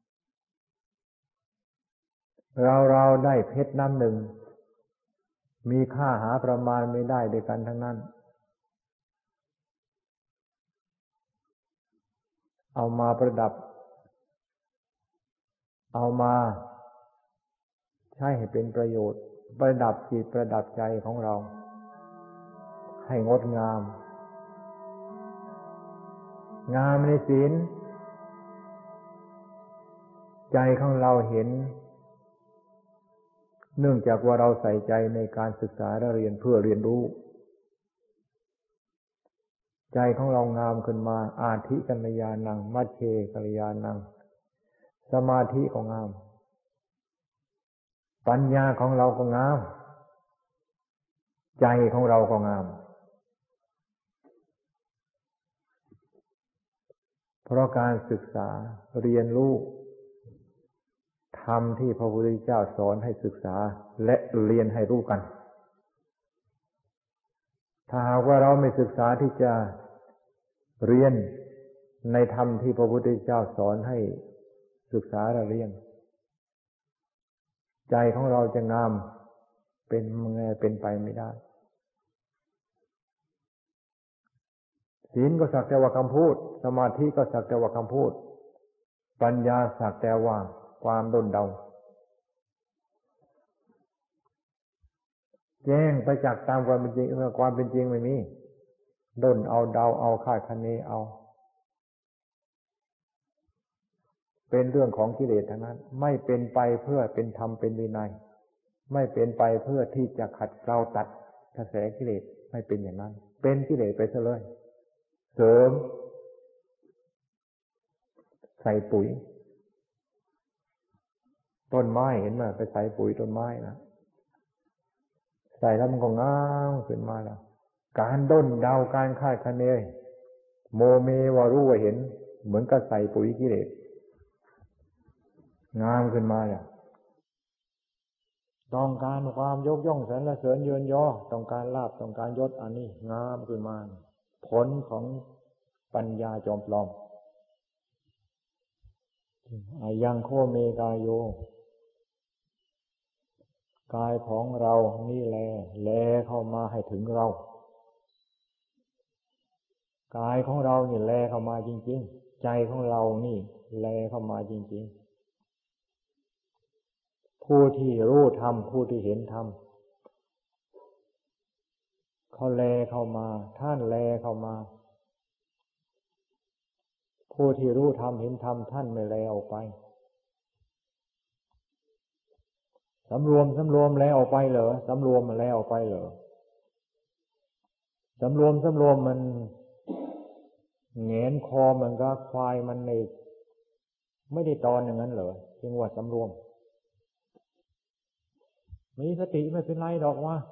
Speaker 1: เราเราได้เพชรน้ำหนึ่งมีค่าหาประมาณไม่ได้ด้วยกันทั้งนั้นเอามาประดับเอามาใช้ให้เป็นประโยชน์ประดับจิตประดับใจของเราให้งดงามงามในศีลใจของเราเห็นเนื่องจากว่าเราใส่ใจในการศึกษาและเรียนเพื่อเรียนรู้ใจของเรางามขึ้นมาอาทิกัลยาณังมัชเชกัลยาณังสมาธิของงามปัญญาของเราก็งามใจของเราก็งามเพราะการศึกษาเรียนรู้ธรรมที่พระพุทธเจ้าสอนให้ศึกษาและเรียนให้รู้กันถ้าหากว่าเราไม่ศึกษาที่จะเรียนในธรรมที่พระพุทธเจ้าสอนให้ศึกษาและเรียนใจของเราจะงามเป็นไงเป็นไปไม่ได้ศีลก็สักแต่ว่าคำพูดสมาธิก็สักแต่ว่าคำพูดปัญญาสักแต่ว่าความด้นเดาแจ้งไปจากตามความเป็นจริงความเป็นจริงไม่มีด้นเอาเดาเอาคาดคะเนเอาเป็นเรื่องของกิเลสทั้งนั้นไม่เป็นไปเพื่อเป็นธรรมเป็นวินัยไม่เป็นไปเพื่อที่จะขัดเกลาตัดกระแสกิเลสไม่เป็นอย่างนั้นเป็นกิเลสไปซะเลยเสริมใส่ปุ๋ยต้นไม้เห็นไหมไปใส่ปุ๋ยต้นไม้นะใส่แล้วมันก็งามขึ้นมาแล้วการด้นเดาการคาดคะเนโมเมว่ารู้ว่าเห็นเหมือนกับใส่ปุ๋ยกิเลสงามขึ้นมาแล้วต้องการความยกย่องสรรเสริญเยินยอต้องการลาภต้องการยศอันนี้งามขึ้นมาผลของปัญญาจอมปลอมอายังโคเมกายโยกายของเรานี่แลแลเข้ามาให้ถึงเรากายของเรานี่แลเข้ามาจริงๆใจของเรานี่แลเข้ามาจริงๆผู้ที่รู้ธรรมผู้ที่เห็นธรรมเขาแลเข้ามาท่านแลเข้ามาผู้ที่รู้ธรรมเห็นธรรมท่านไม่แลออกไปสำรวมสำรวมแลออกไปเหรอสำรวมมันแลออกไปเหรอสำรวมสำรวมมันแงนคอมันก็ควายมันในไม่ได้ตอนอย่างนั้นเหรอจึงว่าสำรวมมีสติไม่เป็นไรดอกว่า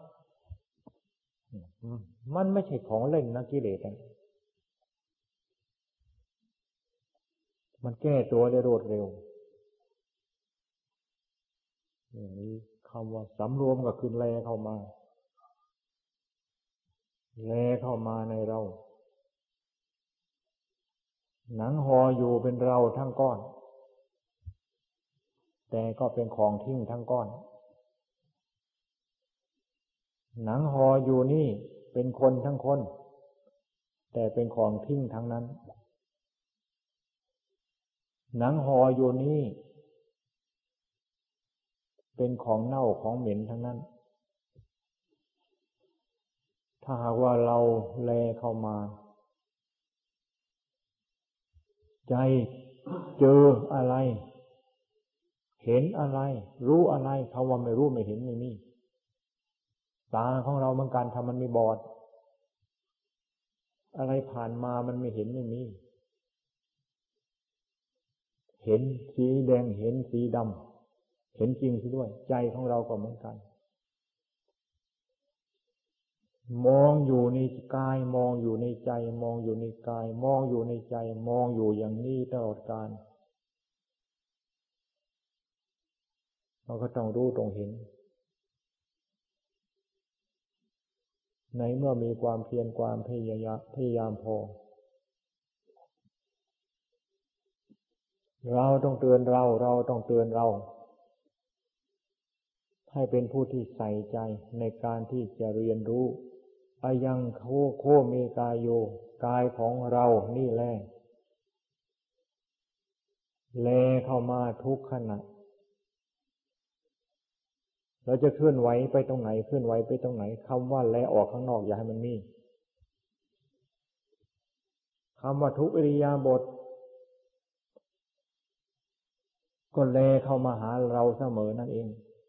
Speaker 1: มันไม่ใช่ของเล่นนะกิเลสมันแก้ตัวได้รวดเร็วอย่างนี้คำว่าสำรวมก็คือแลเข้ามาแลเข้ามาในเราหนังห่ออยู่เป็นเราทั้งก้อนแต่ก็เป็นของทิ้งทั้งก้อนหนังห่ออยู่นี่เป็นคนทั้งคนแต่เป็นของทิ้งทั้งนั้นหนังห่ออยู่นี่เป็นของเน่าของเหม็นทั้งนั้นถ้าหากว่าเราแลเข้ามาใจเจออะไรเห็นอะไรรู้อะไรคำว่าไม่รู้ไม่เห็นไม่มีตาของเราเหมือนกันถ้ามันไม่บอดอะไรผ่านมามันไม่เห็นไม่มีเห็นสีแดงเห็นสีดำเห็นจริงสิด้วยใจของเราก็เหมือนกันมองอยู่ในกายมองอยู่ในใจมองอยู่ในกายมองอยู่ในใจมองอยู่อย่างนี้ตลอดกาลเราก็ต้องรู้ต้องเห็นในเมื่อมีความเพียรความพยายามพยายามพอเราต้องเตือนเราเราต้องเตือนเราให้เป็นผู้ที่ใส่ใจในการที่จะเรียนรู้อายังโคโคเมกายโยกายของเรานี่แลแลเข้ามาทุกขณะเราจะเคลื่อนไหวไปตรงไหนเคลื่อนไหวไปตรงไหนคำว่าแลออกข้างนอกอย่าให้มันมีคำว่าทุกอิริยาบถก็แลเข้ามาหาเราเสมอนั่นเอง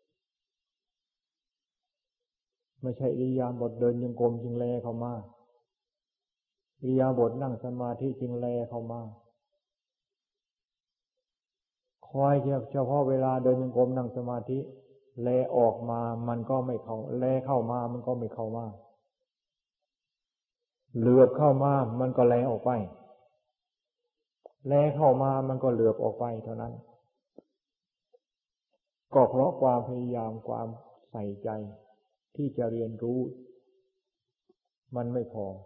Speaker 1: ไม่ใช่อิริยาบถเดินจงกรมจึงแลเข้ามาอิริยาบถนั่งสมาธิจึงแลเข้ามาคอยเฉพาะเวลาเดินจงกรมนั่งสมาธิแลออกมามันก็ไม่เข้าแลเข้ามามันก็ไม่เข้ามาเหลือบเข้ามามันก็แลออกไปแลเข้ามามันก็เหลือบออกไปเท่านั้นก็เพราะความพยายามความใส่ใจที่จะเรียนรู้มันไม่พอพ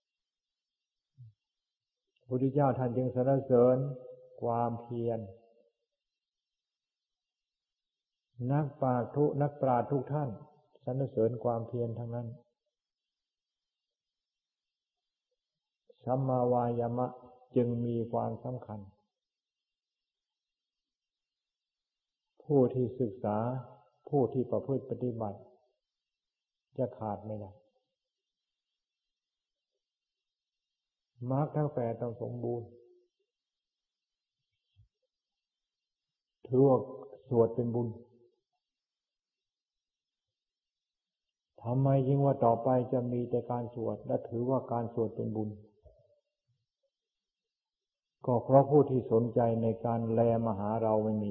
Speaker 1: ระพุทธเจ้าท่านจึงสรรเสริญความเพียรนักปราชญ์ทุกนักปราชญ์ทุกท่านสรรเสริญความเพียรทั้งนั้นสัมมาวายามะจึงมีความสำคัญผู้ที่ศึกษาผู้ที่ประพฤติปฏิบัติจะขาดไม่ได้มรรคทั้งแปดต้องสมบูรณ์ถือว่าสวดเป็นบุญทำไมจึงว่าต่อไปจะมีแต่การสวดและถือว่าการสวดเป็นบุญก็เพราะผู้ที่สนใจในการแลมาหาเราไม่มี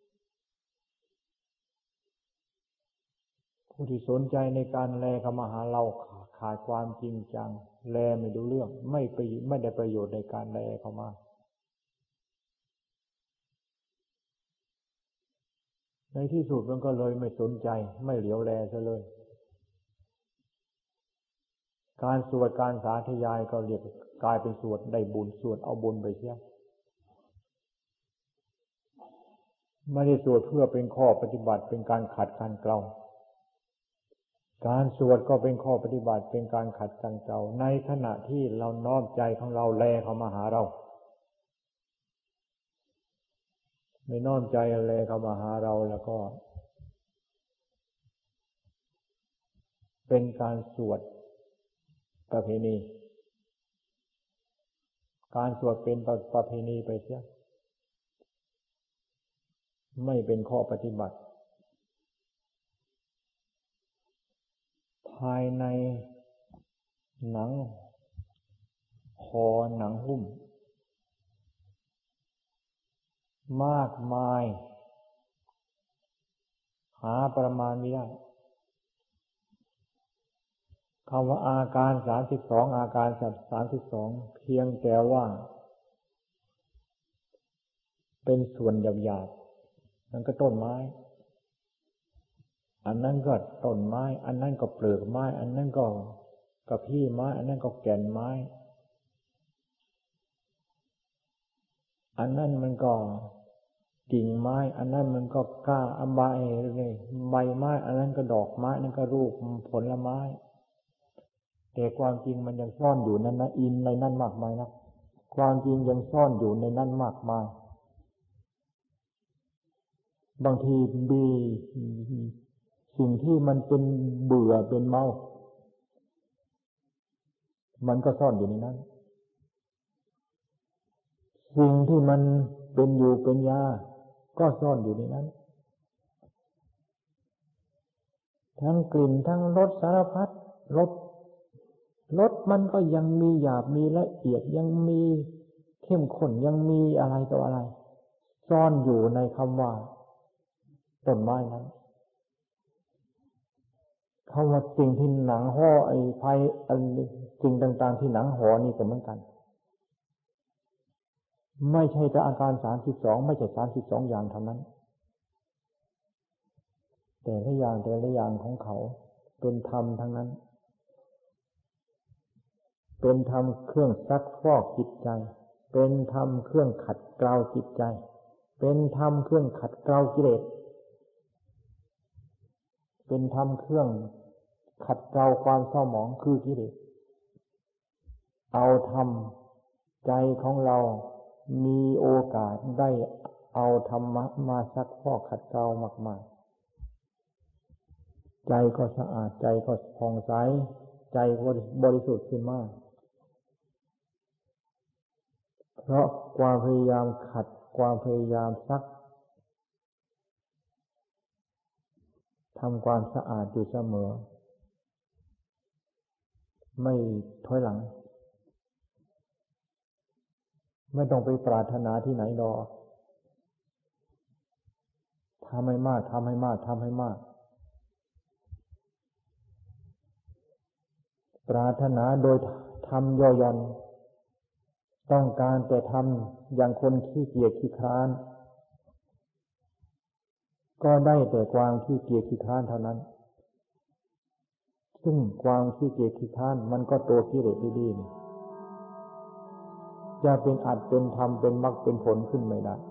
Speaker 1: ผู้ที่สนใจในการแลเข้ามาหาเราขาดความจริงจังแลไม่ดูเรื่องไม่ไปไม่ได้ประโยชน์ในการแลเข้ามาในที่สุดมันก็เลยไม่สนใจไม่เหลียวแลซะเลยการสวดการสาธยายก็เรียกกลายเป็นสวดได้บุญสวดเอาบุญไปเสียไม่ได้สวดเพื่อเป็นข้อปฏิบัติเป็นการขัดขันเกลาการสวดก็เป็นข้อปฏิบัติเป็นการขัดขันเกลาในขณะที่เราน้อมใจของเราแลเข้ามาหาเราไม่น้อมใจแลเข้ามาหาเราแล้วก็เป็นการสวดประเพณีการสวดเป็นประเพณีไปเสียไม่เป็นข้อปฏิบัติภายในหนังห่อหนังหุ้มมากมายหาประมาณไม่ได้คำว่าอาการสามสิบสองอาการสามสิบสองเพียงแต่ว่าเป็นส่วนหยาบๆนั่นก็ต้นไม้อันนั้นก็ต้นไม้อันนั้นก็เปลือกไม้อันนั้นก็กระพี้ไม้อันนั้นก็แก่นไม้อันนั้นมันก็กิ่งไม้อันนั้นมันก็ก้าใบเลยใบไม้อันนั้นก็ดอกไม้นั่นก็รูปผลไม้แต่ความจริงมันยังซ่อนอยู่นั่นนะอินในนั้นมากมายนะความจริงยังซ่อนอยู่ในนั้นมากมายบางทีบีสิ่งที่มันเป็นเบื่อเป็นเมามันก็ซ่อนอยู่ในนั้นสิ่งที่มันเป็นอยู่เป็นยาก็ซ่อนอยู่ในนั้นทั้งกลิ่นทั้งรสสารพัดรสรสมันก็ยังมีหยาบมีละเอียดยังมีเข้มข้นยังมีอะไรต่ออะไรซ่อนอยู่ในคำว่าต้นไม้นั้นคำว่าสิ่งที่หนังห่อไอ้ไผ่สิ่งต่างๆที่หนังห่อนี่ก็เหมือนกันไม่ใช่แต่อาการสามสิบสองไม่ใช่สามสิบสองอย่างเท่านั้นแต่ละอย่างแต่ละอย่างของเขาเป็นธรรมทั้งนั้นเป็นธรรมเครื่องซักฟอกจิตใจเป็นธรรมเครื่องขัดเกลาจิตใจเป็นธรรมเครื่องขัดเกลากิเลสเป็นธรรมเครื่องขัดเกลาความเศร้าหมองคือกิเลสเอาธรรมใจของเรามีโอกาสได้เอาธรรมะมาซักฟอกขัดเกลามากๆใจก็สะอาดใจก็ผ่องใสใจก็บริสุทธิ์ขึ้นมากเพราะความพยายามขัดความพยายามซักทำความสะอาดอยู่เสมอไม่ถอยหลังไม่ต้องไปปรารถนาที่ไหนรอทำให้มากทำให้มากทำให้มากปรารถนาโดยทำย่อหย่อนต้องการแต่ทำอย่างคนขี้เกียจขี้คร้านก็ได้แต่ความขี้เกียจขี้คร้านเท่านั้นซึ่งความขี้เกียจขี้คร้านมันก็ตัวกิเลสดีๆนี่จะเป็นอัตเป็นธรรมเป็นมรรคเป็นผลขึ้นไม่ได้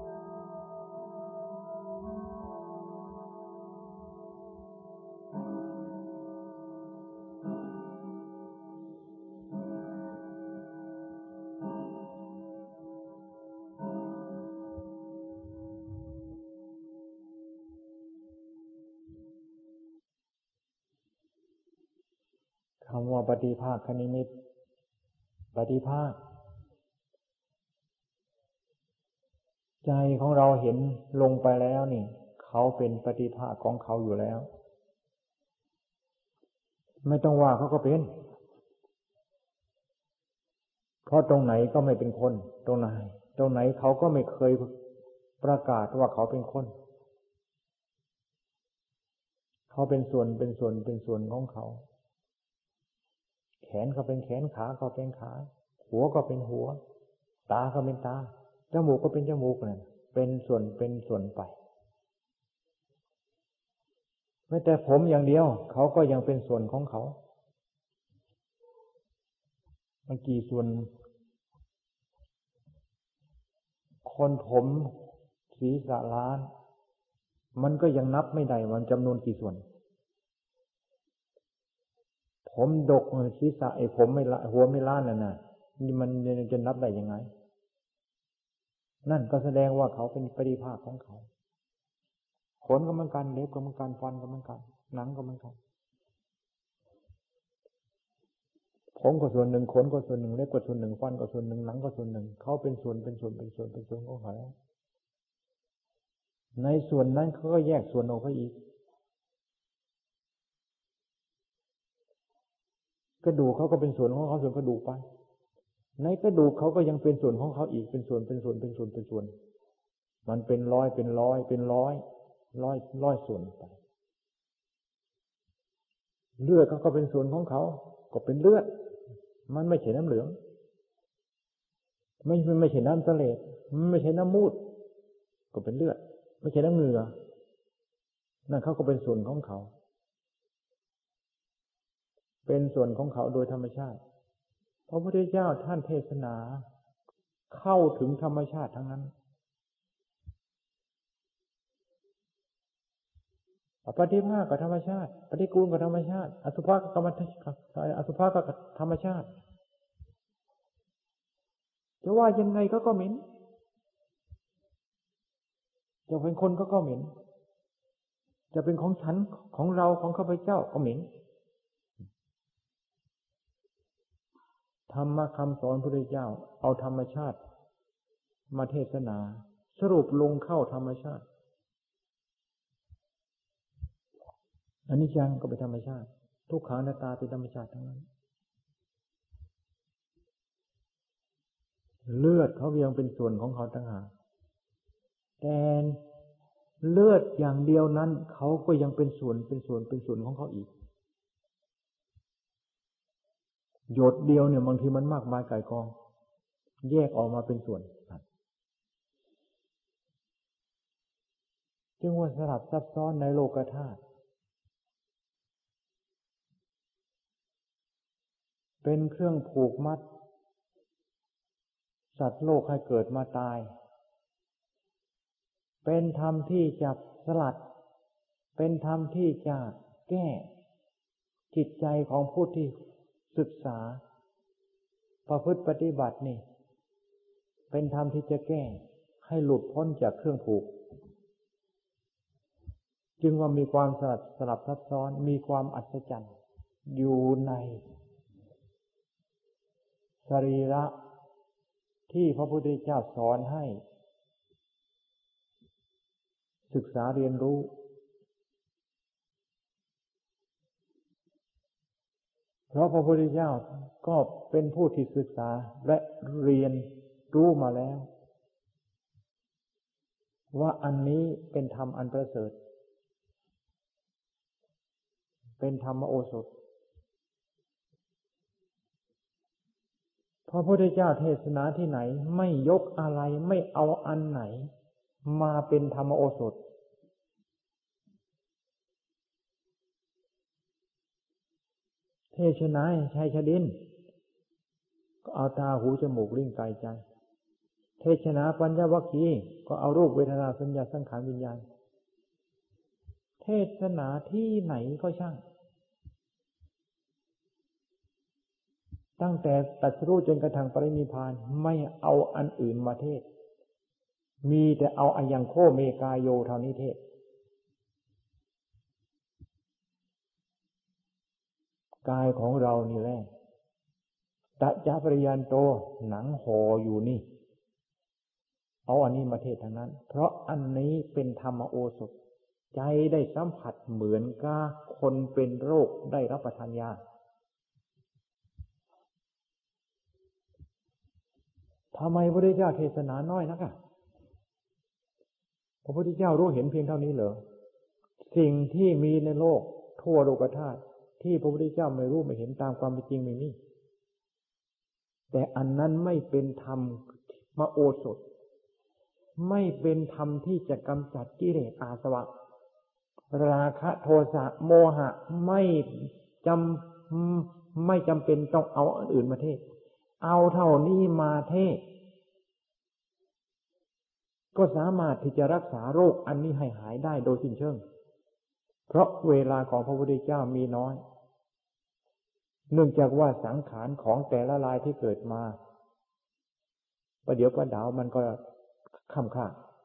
Speaker 1: คำว่าปฏิภาคนิมิตปฏิภาคใจของเราเห็นลงไปแล้วนี่เขาเป็นปฏิภาคของเขาอยู่แล้วไม่ต้องว่าเขาก็เป็นเพราะตรงไหนก็ไม่เป็นคนตรงไหนตรงไหนเขาก็ไม่เคยประกาศว่าเขาเป็นคนเขาเป็นส่วนเป็นส่วนเป็นส่วนของเขาแขนก็เป็นแขนขาก็เป็นขาหัวก็เป็นหัวตาก็เป็นตาจมูกก็เป็นจมูกนั่นเป็นส่วนเป็นส่วนไปไม่แต่ผมอย่างเดียวเขาก็ยังเป็นส่วนของเขามันกี่ส่วนคนผมศีรษะล้านมันก็ยังนับไม่ได้มันจำนวนกี่ส่วนผมดกศีรษะไอ้ผมไม่ละหัวไม่ล้านน่ะนะนี่มันจะนับได้ยังไงนั่นก็แสดงว่าเขาเป็นปฏิภาคของเขาขนก็เหมือนกันเล็บก็เหมือนกันฟันก็เหมือนกันหนังก็เหมือนกันผมก็ส่วนหนึ่งขนก็ส่วนหนึ่งเล็บก็ส่วนหนึ่งฟันก็ส่วนหนึ่งหนังก็ส่วนหนึ่งเขาเป็นส่วนเป็นส่วนเป็นส่วนเป็นส่วนของเขาในส่วนนั้นเขาก็แยกส่วนออกไปอีกกระดูกเขาก็เป็นส่วนของเขาส่วนกระดูกไปในกระดูกเขาก็ยังเป็นส่วนของเขาอีกเป็นส่วนเป็นส่วนเป็นส่วนเป็นส่วนมันเป็นร้อยเป็นร้อยเป็นร้อยร้อยร้อยส่วนไปเลือดเขาก็เป็นส่วนของเขาก็เป็นเลือดมันไม่ใช่น้ำเหลืองไม่ไม่ใช่น้ำทะเลมันไม่ใช่น้ำมูดก็เป็นเลือดไม่ใช่น้ำเหงื่อนั่นเขาก็เป็นส่วนของเขาเป็นส่วนของเขาโดยธรรมชาติพระพุทธเจ้าท่านเทศนาเข้าถึงธรรมชาติทั้งนั้นปฏิภาคกับธรรมชาติปฏิกูลกับธรรมชาติอสุภะกับธรรมชาติอสุภะกับธรรมชาติจะว่ายังไงก็ก็เหม็นจะเป็นคนก็ก็เหม็นจะเป็นของฉันของเราของข้าพเจ้าก็เหม็นธรรมะคำสอนพระพุทธเจ้าเอาธรรมชาติมาเทศนาสรุปลงเข้าธรรมชาติอนิจจังก็เป็นธรรมชาติทุกขังอนัตตาเป็นธรรมชาติทั้งนั้นเลือดเขายังเป็นส่วนของเขาต่างหากแต่เลือดอย่างเดียวนั้นเขาก็ยังเป็นส่วนเป็นส่วนเป็นส่วนของเขาอีกหยดเดียวเนี่ยบางทีมันมากมายก่ายกองแยกออกมาเป็นส่วนจึงว่าสลับซับซ้อนในโลกธาตุเป็นเครื่องผูกมัดสัตว์โลกให้เกิดมาตายเป็นธรรมที่จะสลัดเป็นธรรมที่จะแก้จิตใจของผู้ที่ศึกษาประพฤติปฏิบัตินี่เป็นธรรมที่จะแก้ให้หลุดพ้นจากเครื่องผูกจึงว่ามีความสลับสลับซับซ้อนมีความอัศจรรย์อยู่ในสรีระที่พระพุทธเจ้าสอนให้ศึกษาเรียนรู้เพราะพระพุทธเจ้าก็เป็นผู้ที่ศึกษาและเรียนรู้มาแล้วว่าอันนี้เป็นธรรมอันประเสริฐเป็นธรรมโอสถ
Speaker 2: พระพุทธเจ้าเทศนาที่ไหนไม่ยกอะไรไม่เอาอันไหนมาเป็นธรรมโอสถเทศนาชัยชดินก็เอาตาหูจมูกลิ้นกายใจเทศนาปัญญวัคคีย์ก็เอารูปเวทนาสัญญาสังขารวิญญาณเทศนาที่ไหนก็ช่างตั้งแต่ตรัสรู้จนกระทั่งปรินิพพานไม่เอาอันอื่นมาเทศมีแต่เอาอายังโคเมกายโยเท่านี้เทศกายของเรานี่แหละตัจจปริยันโตหนังห่ออยู่นี่เอาอันนี้มาเทศทั้งนั้นเพราะอันนี้เป็นธรรมโอสถใจได้สัมผัสเหมือนกับคนเป็นโรคได้รับประทานยาทำไมพระพุทธเจ้าเทศนาน้อยนักอ่ะพระพุทธเจ้ารู้เห็นเพียงเท่านี้เหรอสิ่งที่มีในโลกทั่วโลกธาตุที่พระพุทธเจ้าไม่รู้ไม่เห็นตามความเป็นจริงไม่มีแต่อันนั้นไม่เป็นธรรมมโอสถไม่เป็นธรรมที่จะกำจัดกิเลสอาสวะราคะโทสะโมหะไม่จำไม่จำเป็นต้องเอาอันอื่นมาเทศเอาเท่านี้มาเทศก็สามารถที่จะรักษาโรคอันนี้ให้หายได้โดยสิ้นเชิงเพราะเวลาของพระพุทธเจ้ามีน้อยเนื่องจากว่าสังขารของแต่ละรายที่เกิดมาประเดี๋ยวประดาวมันก็ค่ำค่า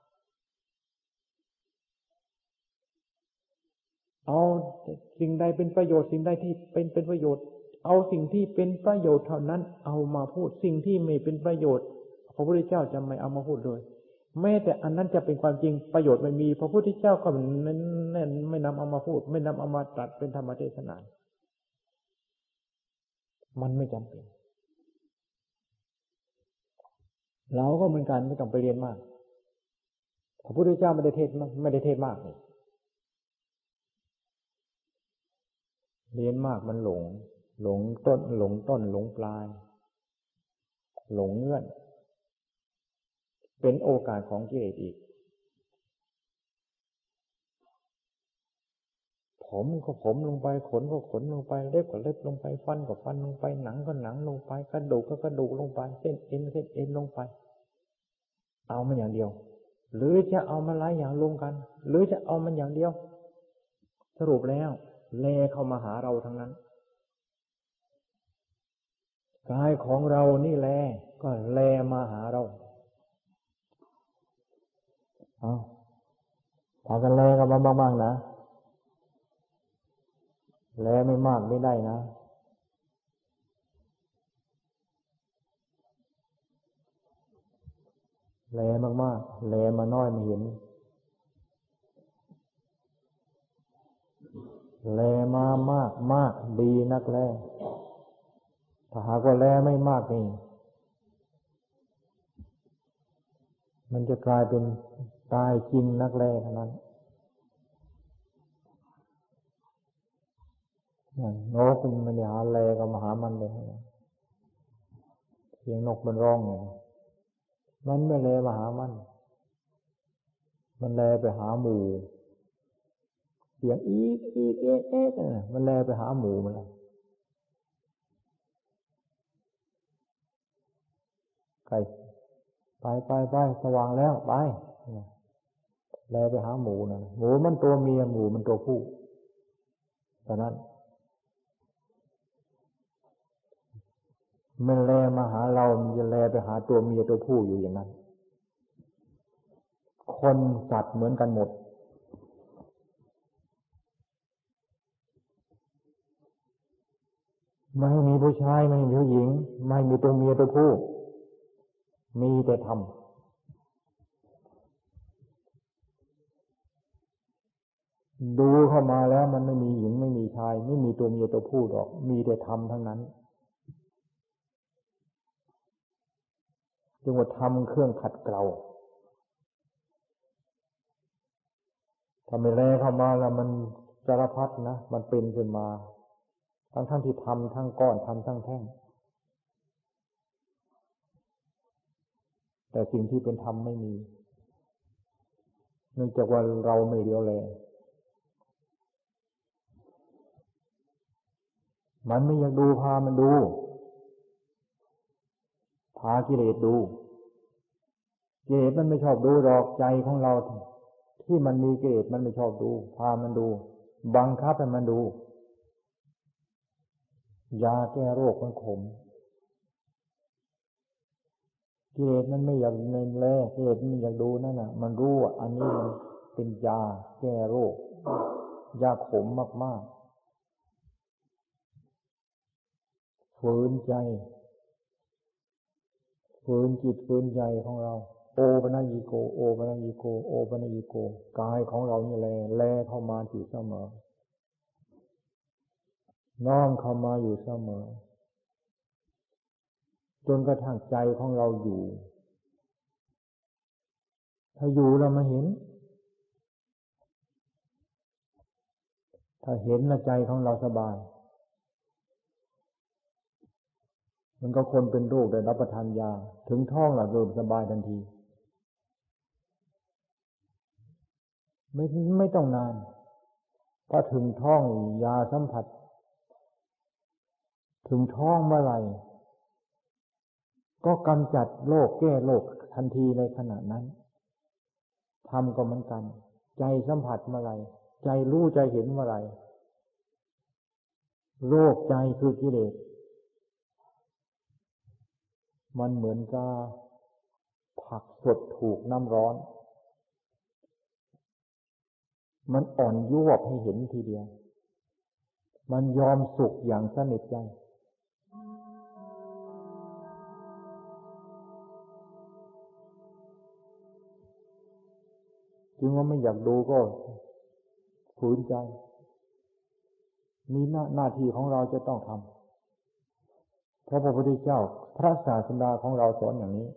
Speaker 2: เอาสิ่งใดเป็นประโยชน์สิ่งใดที่เป็นเป็นประโยชน์เอาสิ่งที่เป็นประโยชน์เท่านั้นเอามาพูดสิ่งที่ไม่เป็นประโยชน์พระพุทธเจ้าจะไม่เอามาพูดเลยแม้แต่อันนั้นจะเป็นความจริงประโยชน์ไม่มีพระพุทธเจ้าก็ไม่ไม่นำเอามาพูดไม่นำเอามาตรัสเป็นธรรมเทศนามันไม่จำเป็นเราก็เหมือนกันไม่ต้องไปเรียนมากพระพุทธเจ้าไม่ได้เทศไม่ได้เทศมากนี่เรียนมากมันหลงหลงต้นหลงต้นหลงปลายหลงเงื่อนเป็นโอกาสของกิเลสอีกผมก็ผมลงไปขนก็ขนลงไปเล็บก็เล็บลงไปฟันก็ฟันลงไปหนังก็หนังลงไปกระดูกก็กระดูกลงไปเส้นเอ็นเส้นเอ็นลงไปเอามันอย่างเดียวหรือจะเอามันหลายอย่างรวมกันหรือจะเอามันอย่างเดียวสรุปแล้วแลเข้ามาหาเราทั้งนั้นกายของเรานี่แลก็แลมาหาเราเอาพากันแลกันมาบ้างๆนะแลไม่มากไม่ได้นะแลมากๆแลมาน้อยไม่เห็นแลมามากมากดีนักแลถ้าหากว่าแลไม่มากนี่มันจะกลายเป็นตายจริงนักแลเท่านั้นนกมันหาแลก็มาหามันเลยเสียงนกมันร้องไงมันไม่แลมาหามันมันแลไปหาหมูเสียงอีกอีกเอ๊ะเอ๊ะมันแลไปหาหมูมันเลยไก่ไปไปไปสว่างแล้วไปแลไปหาหมูนะหมูมันตัวเมียหมูมันตัวผู้แต่นั้นมันแลมาหาเรามันจะแลไปหาตัวเมียตัวผู้อยู่อย่างนั้นคนสัตว์เหมือนกันหมดไม่มีผู้ชายไม่มีผู้หญิงไม่มีตัวเมียตัวผู้มีแต่ธรรมดูเข้ามาแล้วมันไม่มีหญิงไม่มีชายไม่มีตัวเมียตัวผู้หรอกมีแต่ธรรมทั้งนั้นจึงว่าธรรมเครื่องขัดเกลาถ้าไม่แลเข้ามาแล้วมันสารพัดนะมันเป็นขึ้นมาทั้งทั้งที่ทำทั้งก้อนทำทั้งแท่งแต่สิ่งที่เป็นธรรมไม่มีเนื่องจากว่าเราไม่เลี้ยวแลมันไม่อยากดูพามันดูพากิเลสดูกิเลสมันไม่ชอบดูหรอกใจของเราที่มันมีกิเลสมันไม่ชอบดูพามันดูบังคับให้มันดูยาแก้โรคมันขมกิเลสมันไม่อยากเน้นแลกิเลสมันอยากดูนั่นน่ะมันรู้ว่าอันนี้มันเป็นยาแก้โรคยาขมมากๆฝืนใจฝืนจิตฝืนใจของเราโอปนัญิโกโอปนัญิโกโอปนัญิโกกายของเรานี่แลแลเข้ามาอยู่เสมอน้อมเข้ามาอยู่เสมอจนกระทั่งใจของเราอยู่ถ้าอยู่เรามาเห็นถ้าเห็นแล้วใจของเราสบายมันก็คนเป็นโรคได้รับประทานยาถึงท้องแล้วเริ่มสบายทันทีไม่ไม่ต้องนานพอถึงท้องยาสัมผัสถึงท้องเมื่อไหร่ก็กำจัดโรคแก้โรคทันทีในขณะนั้นทำก็เหมือนกันใจสัมผัสเมื่อไหร่ใจรู้ใจเห็นเมื่อไหร่โรคใจคือกิเลสมันเหมือนกับผักสดถูกน้ำร้อนมันอ่อนยวบให้เห็นทีเดียวมันยอมสุกอย่างสนิทใจจึงว่าไม่อยากดูก็ฝืนใจมีหน้าหน้าที่ของเราจะต้องทำเพราะพระพุทธเจ้าพระศาสดาของเราสอนอย่างนี้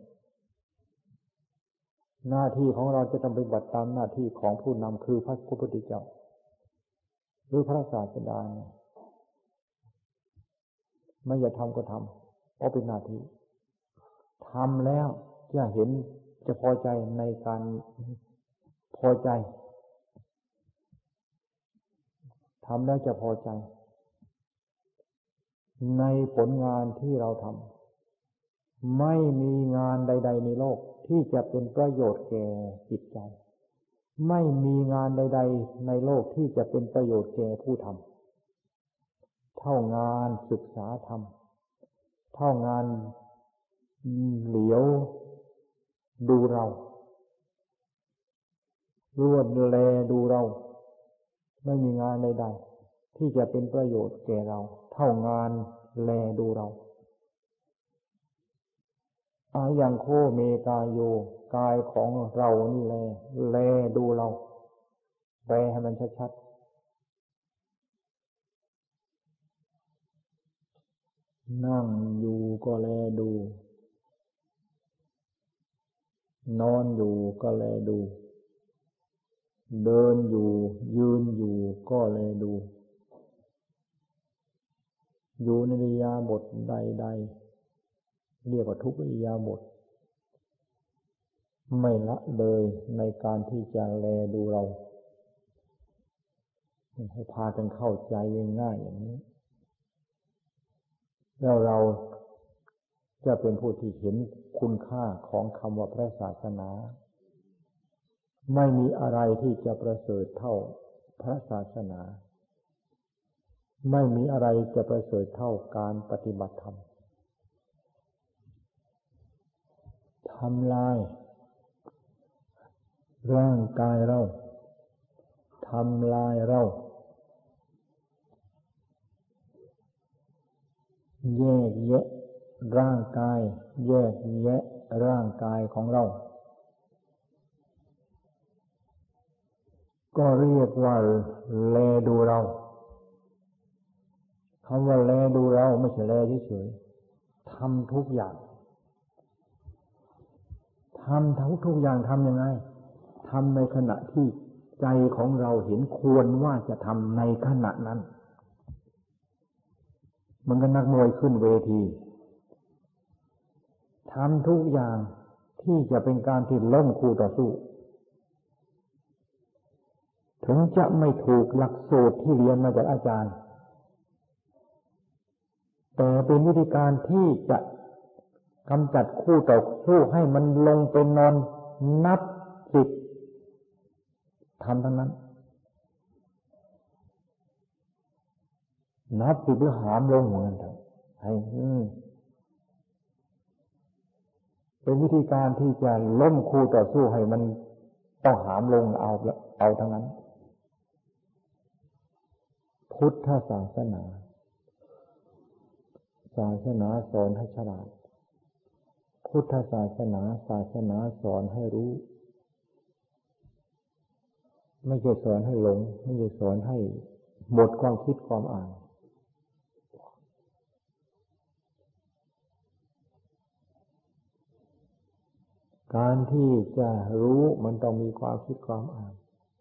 Speaker 2: หน้าที่ของเราจะต้องปฏิบัติตามหน้าที่ของผู้นำคือพระพุทธเจ้าหรือพระศาสดาเนี่ยไม่อยากทำก็ทำเพราะเป็นหน้าที่ทำแล้วจะเห็นจะพอใจในการพอใจทำแล้วจะพอใจในผลงานที่เราทำไม่มีงานใดๆในโลกที่จะเป็นประโยชน์แก่จิตใจไม่มีงานใดๆในโลกที่จะเป็นประโยชน์แก่ผู้ทำเท่างานศึกษาธรรมเท่างานเหลียวดูเรารวดแลดูเราไม่มีงานใดๆที่จะเป็นประโยชน์แก่เราเท่างานแลดูเราอายังโคเมกายโยกายของเรานี่แลแลดูเราแปลให้มันชัดๆนั่งอยู่ก็แลดูนอนอยู่ก็แลดูเดินอยู่ยืนอยู่ก็แลดูอยู่ในอิริยาบถใดๆเรียกว่าทุกอิริยาบถไม่ละเลยในการที่จะแลดูเราให้พากันเข้าใจง่ายๆอย่างนี้แล้วเราจะเป็นผู้ที่เห็นคุณค่าของคำว่าพระศาสนาไม่มีอะไรที่จะประเสริฐเท่าพระศาสนาไม่มีอะไรจะประเสริฐเท่าการปฏิบัติธรรมทำลายร่างกายเราทำลายเราแยกแยะร่างกายแยกแยะร่างกายของเราก็เรียกว่าแลดูเราคำว่าแลดูเราไม่ใช่แลเฉยๆทำทุกอย่างทำทั้งทุกอย่างทำยังไงทำในขณะที่ใจของเราเห็นควรว่าจะทำในขณะนั้นมันก็นักมวยขึ้นเวทีทำทุกอย่างที่จะเป็นการที่ล้มคู่ต่อสู้ถึงจะไม่ถูกหลักสูตรที่เรียนมาจากอาจารย์แต่เป็นวิธีการที่จะกำจัดคู่ต่อสู้ให้มันลงเป็นนอนนับสิบทำทั้งนั้นนับสิบหรือหามลงเหมือนกันให้เป็นวิธีการที่จะล้มคู่ต่อสู้ให้มันต้องหามลงเอาเอาทั้งนั้นพุทธศาสนาศาสนาสอนให้ฉลาดพุทธศาสนาศาสนาสอนให้รู้ไม่ใช่สอนให้หลงไม่ใช่สอนให้หมดความคิดความอ่านการที่จะรู้มันต้องมีความคิดความอ่าน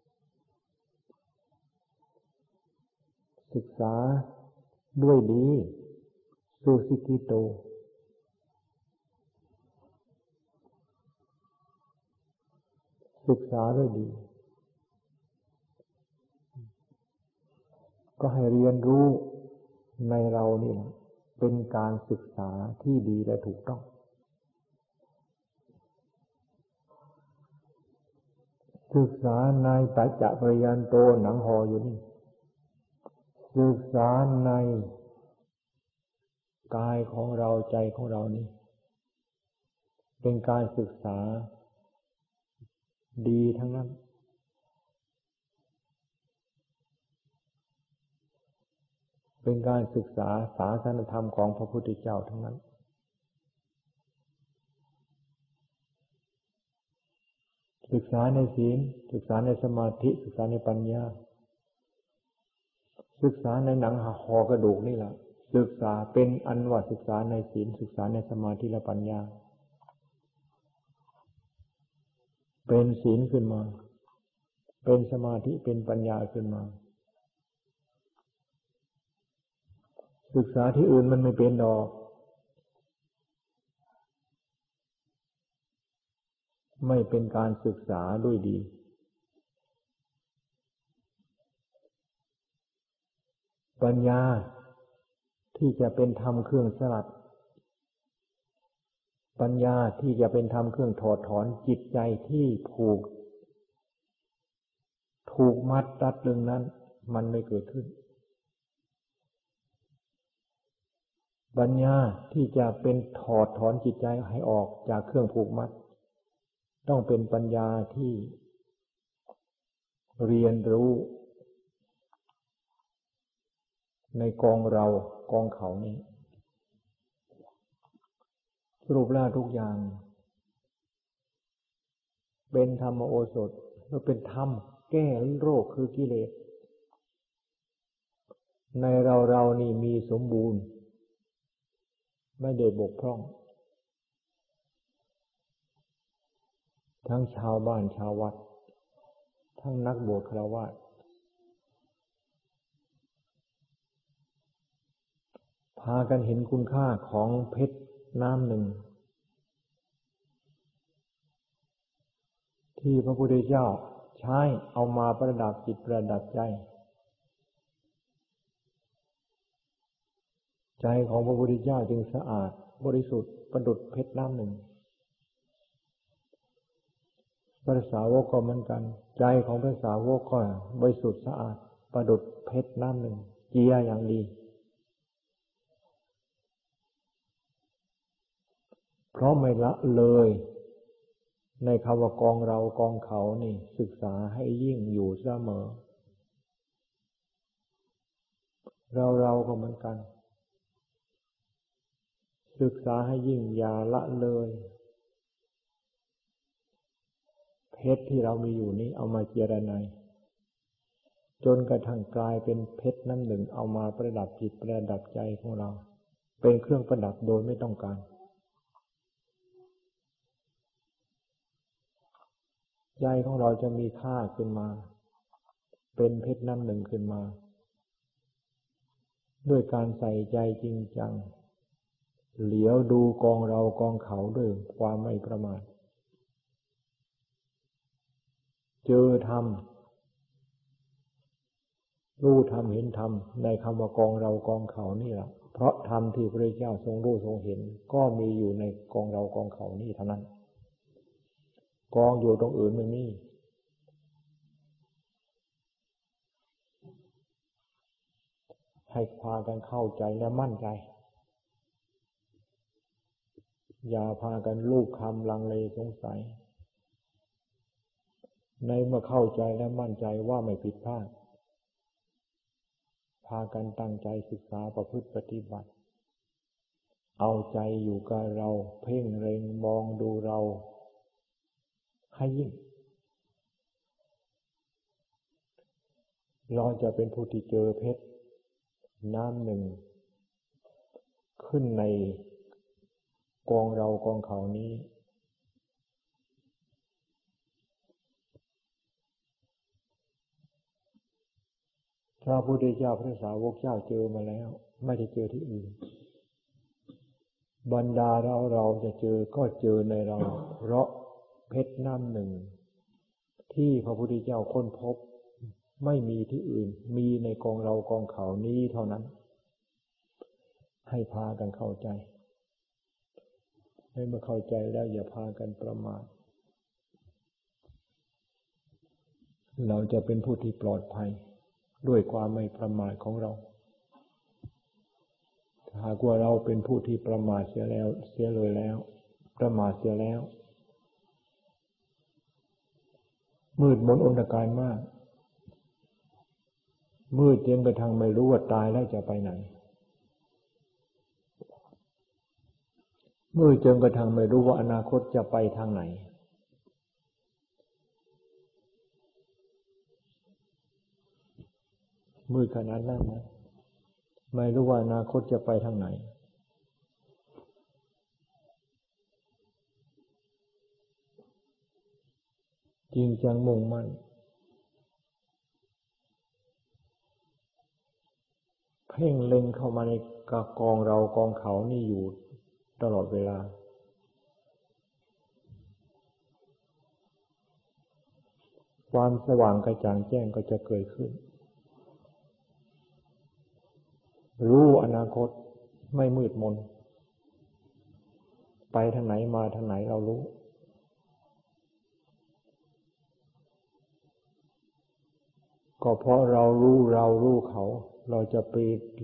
Speaker 2: ศึกษาด้วยดีสุสิกิโตศึกษาด้วยดีก็ให้เรียนรู้ในเรานี่แหละเป็นการศึกษาที่ดีและถูกต้องศึกษาในปัจจปริยันโตหนังห่ออยู่นี่ศึกษาในกายของเราใจของเรานี่เป็นการศึกษาดีทั้งนั้นเป็นการศึกษาศาสนธรรมของพระพุทธเจ้าทั้งนั้นศึกษาในศีลศึกษาในสมาธิศึกษาในปัญญาศึกษาในหนังห่อกระดูกนี่แหละศึกษาเป็นอันว่าศึกษาในศีลศึกษาในสมาธิและปัญญาเป็นศีลขึ้นมาเป็นสมาธิเป็นปัญญาขึ้นมาศึกษาที่อื่นมันไม่เป็นดอกไม่เป็นการศึกษาด้วยดีปัญญาที่จะเป็นธรรมเครื่องสลัดปัญญาที่จะเป็นธรรมเครื่องถอดถอนจิตใจที่ผูกถูกมัดรัดรึงนั้นมันไม่เกิดขึ้นปัญญาที่จะเป็นถอดถอนจิตใจให้ออกจากเครื่องผูกมัดต้องเป็นปัญญาที่เรียนรู้ในกองเรากองเขานี้สรุปแล้วทุกอย่างเป็นธรรมโอสถและเป็นธรรมแก้โรคคือกิเลสในเราเรานี่มีสมบูรณ์ไม่ได้บกพร่องทั้งชาวบ้านชาววัดทั้งนักบวชฆราวาสพากันเห็นคุณค่าของเพชรน้ำหนึ่งที่พระพุทธเจ้าใช้เอามาประดับจิตประดับใจใจของพระพุทธเจ้าจึงสะอาดบริสุทธิ์ประดุจเพชรน้ำหนึ่งพระสาวกก็เหมือนกันใจของพระสาวกก็บริสุทธิ์สะอาดประดุจเพชรน้ำหนึ่งเจียอย่างดีเพราะไม่ละเลยในคำว่ากองเรากองเขานี่ศึกษาให้ยิ่งอยู่เสมอเราเราก็เหมือนกันศึกษาให้ยิ่งอย่าละเลยเพชรที่เรามีอยู่นี้เอามาเจรไนจนกระทั่งกลายเป็นเพชรน้ำหนึ่งเอามาประดับจิตประดับใจของเราเป็นเครื่องประดับโดยไม่ต้องการใจของเราจะมีค่าขึ้นมาเป็นเพชรน้ำหนึ่งขึ้นมาด้วยการใส่ใจจริงจังเหลียวดูกองเรากองเขาด้วยความไม่ประมาทเจอธรรมรู้ธรรมเห็นธรรมในคำว่ากองเรากองเขานี่แหละเพราะธรรมที่พระพุทธเจ้าทรงรู้ทรงเห็นก็มีอยู่ในกองเรากองเขานี่เท่านั้นกองอยู่ตรงอื่นไม่มีให้พากันเข้าใจและมั่นใจอย่าพากันลูกคำลังเลสงสัยในเมื่อเข้าใจและมั่นใจว่าไม่ผิดพลาดพากันตั้งใจศึกษาประพฤติปฏิบัติเอาใจอยู่กับเราเพ่งเล็งมองดูเราให้ยิ่งเราจะเป็นผู้ที่เจอเพชรน้ำหนึ่งขึ้นในกองเรากองเขานี้พระพุทธเจ้าพระสาวกเจ้าเจอมาแล้วไม่ได้เจอที่อื่นบรรดาเราเราจะเจอก็เจอในเราเพราะเพชรน้ำหนึ่งที่พระพุทธเจ้าค้นพบไม่มีที่อื่นมีในกองเรากองเขานี้เท่านั้นให้พากันเข้าใจให้เมื่อเข้าใจแล้วอย่าพากันประมาทเราจะเป็นผู้ที่ปลอดภัยด้วยความไม่ประมาทของเราหากว่าเราเป็นผู้ที่ประมาทเสียแล้วเสียเลยแล้วประมาทเสียแล้วมืดมนอนตการมากมืดจนกระทั่งไม่รู้ว่าตายแล้วจะไปไหนมืดจนกระทั่งไม่รู้ว่าอนาคตจะไปทางไหนมืดขนาดนั้นนะไม่รู้ว่าอนาคตจะไปทางไหนจริงจังมุ่งมั่นเพ่งเล็งเข้ามาในกองเรากองเขานี่อยู่ตลอดเวลาความสว่างกระจ่างแจ้งก็จะเกิดขึ้นรู้อนาคตไม่มืดมนไปทางไหนมาทางไหนเรารู้ก็เพราะเรารู้เรารู้เขาเราจะไป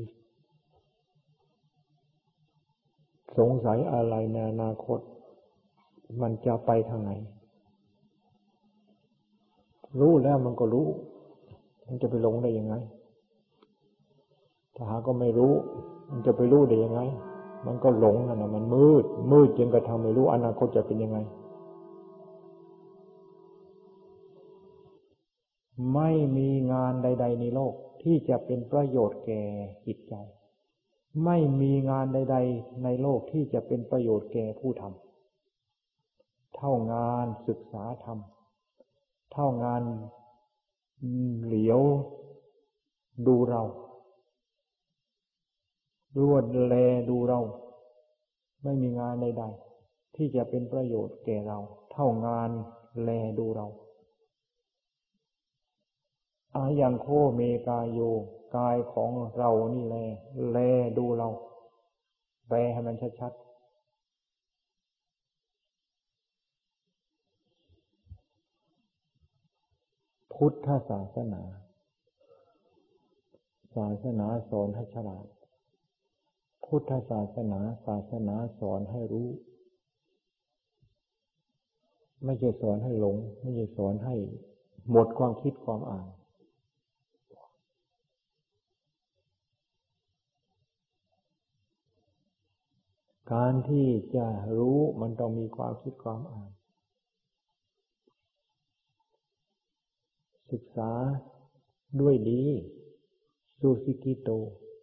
Speaker 2: สงสัยอะไรในอนาคตมันจะไปทางไหนรู้แล้วมันก็รู้มันจะไปหลงได้ยังไงถ้าหาก็ไม่รู้มันจะไปรู้ได้ยังไงมันก็หลงนั่นน่ะมันมืดมืดจนกระทั่งไม่รู้อนาคตจะเป็นยังไงไม่มีงานใดๆในโลกที่จะเป็นประโยชน์แก่จิตใจไม่มีงานใดๆในโลกที่จะเป็นประโยชน์แก่ผู้ทำเท่างานศึกษาธรรมเท่างานเหลียวดูเรารวดแลดูเราไม่มีงานใดๆที่จะเป็นประโยชน์แก่เราเท่างานแลดูเราอายังโคเมกายโยกายของเรานี่แลแลดูเราแปลให้มันชัดๆพุทธศาสนาศาสนาสอนให้ฉลาดพุทธศาสนาศาสนาสอนให้รู้ไม่ใช่สอนให้หลงไม่ใช่สอนให้หมดความคิดความอ่านการที่จะรู้มันต้องมีความคิดความอ่านศึกษาด้วยดีสุสิกิโต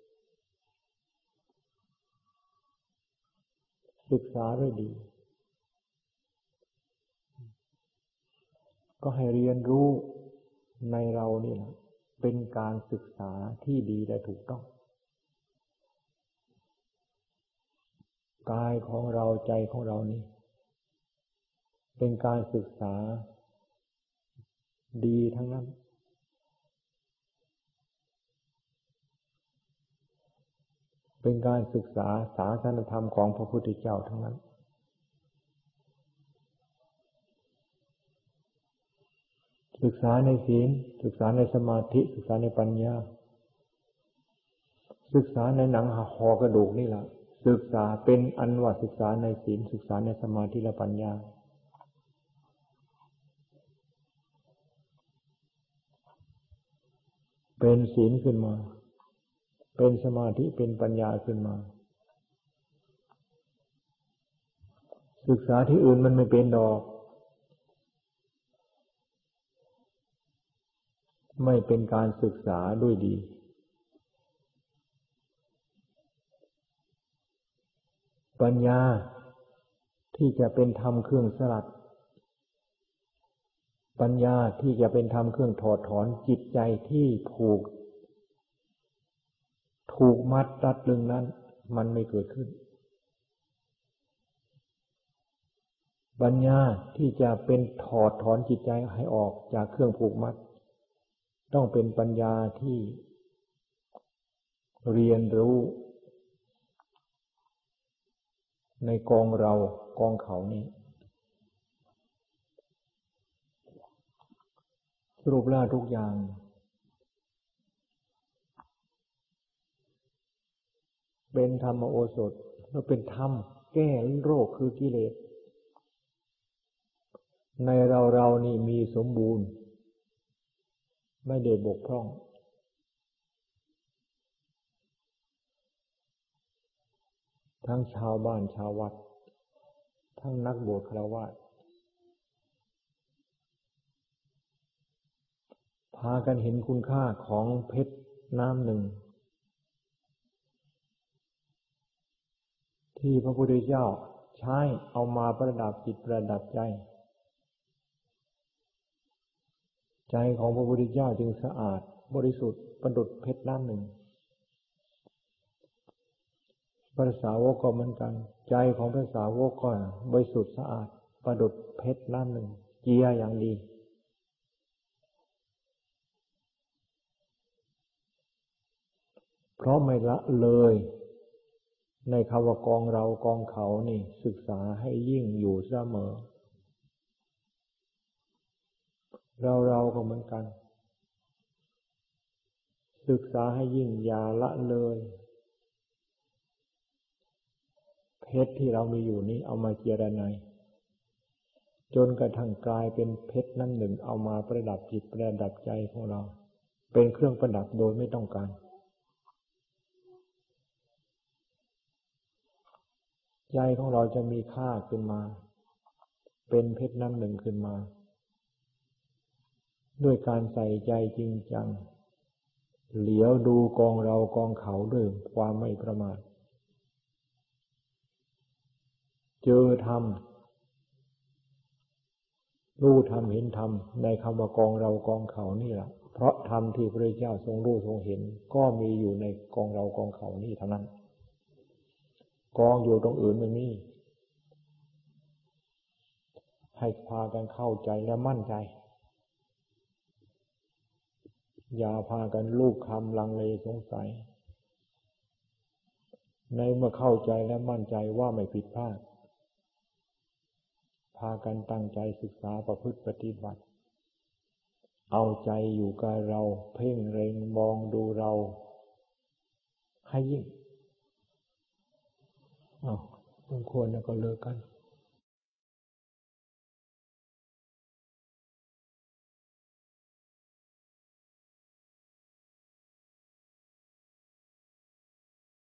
Speaker 2: ศึกษาด้วยดีก็ให้เรียนรู้ในเรานี่แหละเป็นการศึกษาที่ดีและถูกต้องกายของเราใจของเรานี่เป็นการศึกษาดีทั้งนั้นเป็นการศึกษาศาสนธรรมของพระพุทธเจ้าทั้งนั้นศึกษาในศีลศึกษาในสมาธิศึกษาในปัญญาศึกษาในหนังห่อกระดูกนี่แหละศึกษาเป็นอันว่าศึกษาในศีลศึกษาในสมาธิและปัญญาเป็นศีลขึ้นมาเป็นสมาธิเป็นปัญญาขึ้นมาศึกษาที่อื่นมันไม่เป็นดอกไม่เป็นการศึกษาด้วยดีปัญญาที่จะเป็นธรรมเครื่องสลัดปัญญาที่จะเป็นธรรมเครื่องถอดถอนจิตใจที่ผูกถูกมัดรัดรึงนั้นมันไม่เกิดขึ้นปัญญาที่จะเป็นถอดถอนจิตใจให้ออกจากเครื่องผูกมัดต้องเป็นปัญญาที่เรียนรู้ในกองเรากองเขานี้สรุปแล้วทุกอย่างเป็นธรรมโอสถและเป็นธรรมแก้โรคคือกิเลสในเราเรานี่มีสมบูรณ์ไม่ได้บกพร่องทั้งชาวบ้านชาววัดทั้งนักบวชฆราวาสพากันเห็นคุณค่าของเพชรน้ำหนึ่งที่พระพุทธเจ้าใช้เอามาประดับจิตประดับใจใจของพระพุทธเจ้าจึงสะอาดบริสุทธิ์ประดุจเพชรน้ำหนึ่งพระสาวกก็เหมือนกันใจของพระสาวกก็บริสุทธิ์สะอาดประดุจเพชรน้ำหนึ่งเจียอย่างดีเพราะไม่ละเลยในคำว่ากองเรากองเขานี่ศึกษาให้ยิ่งอยู่เสมอเราเราก็เหมือนกันศึกษาให้ยิ่งอย่าละเลยเพชรที่เรามีอยู่นี้เอามาเจรไนจนกระทั่งกลายเป็นเพชรน้ำหนึ่งเอามาประดับจิตประดับใจของเราเป็นเครื่องประดับโดยไม่ต้องการใจของเราจะมีค่าขึ้นมาเป็นเพชรน้ำหนึ่งขึ้นมาด้วยการใส่ใจจริงจังเหลียวดูกองเรากองเขาด้วยความไม่ประมาทเจอธรรมรู้ธรรมเห็นธรรมในคำว่ากองเรากองเขานี่แหละเพราะธรรมที่พระพุทธเจ้าทรงรู้ทรงเห็นก็มีอยู่ในกองเรากองเขานี่เท่านั้นกองอยู่ตรงอื่นไม่มีให้พากันเข้าใจและมั่นใจอย่าพากันลูกคำลังเลสงสัยในเมื่อเข้าใจและมั่นใจว่าไม่ผิดพลาดพากันตั้งใจศึกษาประพฤติปฏิบัติเอาใจอยู่กับเราเพ่งเร็งมองดูเราให้ยิ่งอ้าวสมควรแล้วก็เลิกกัน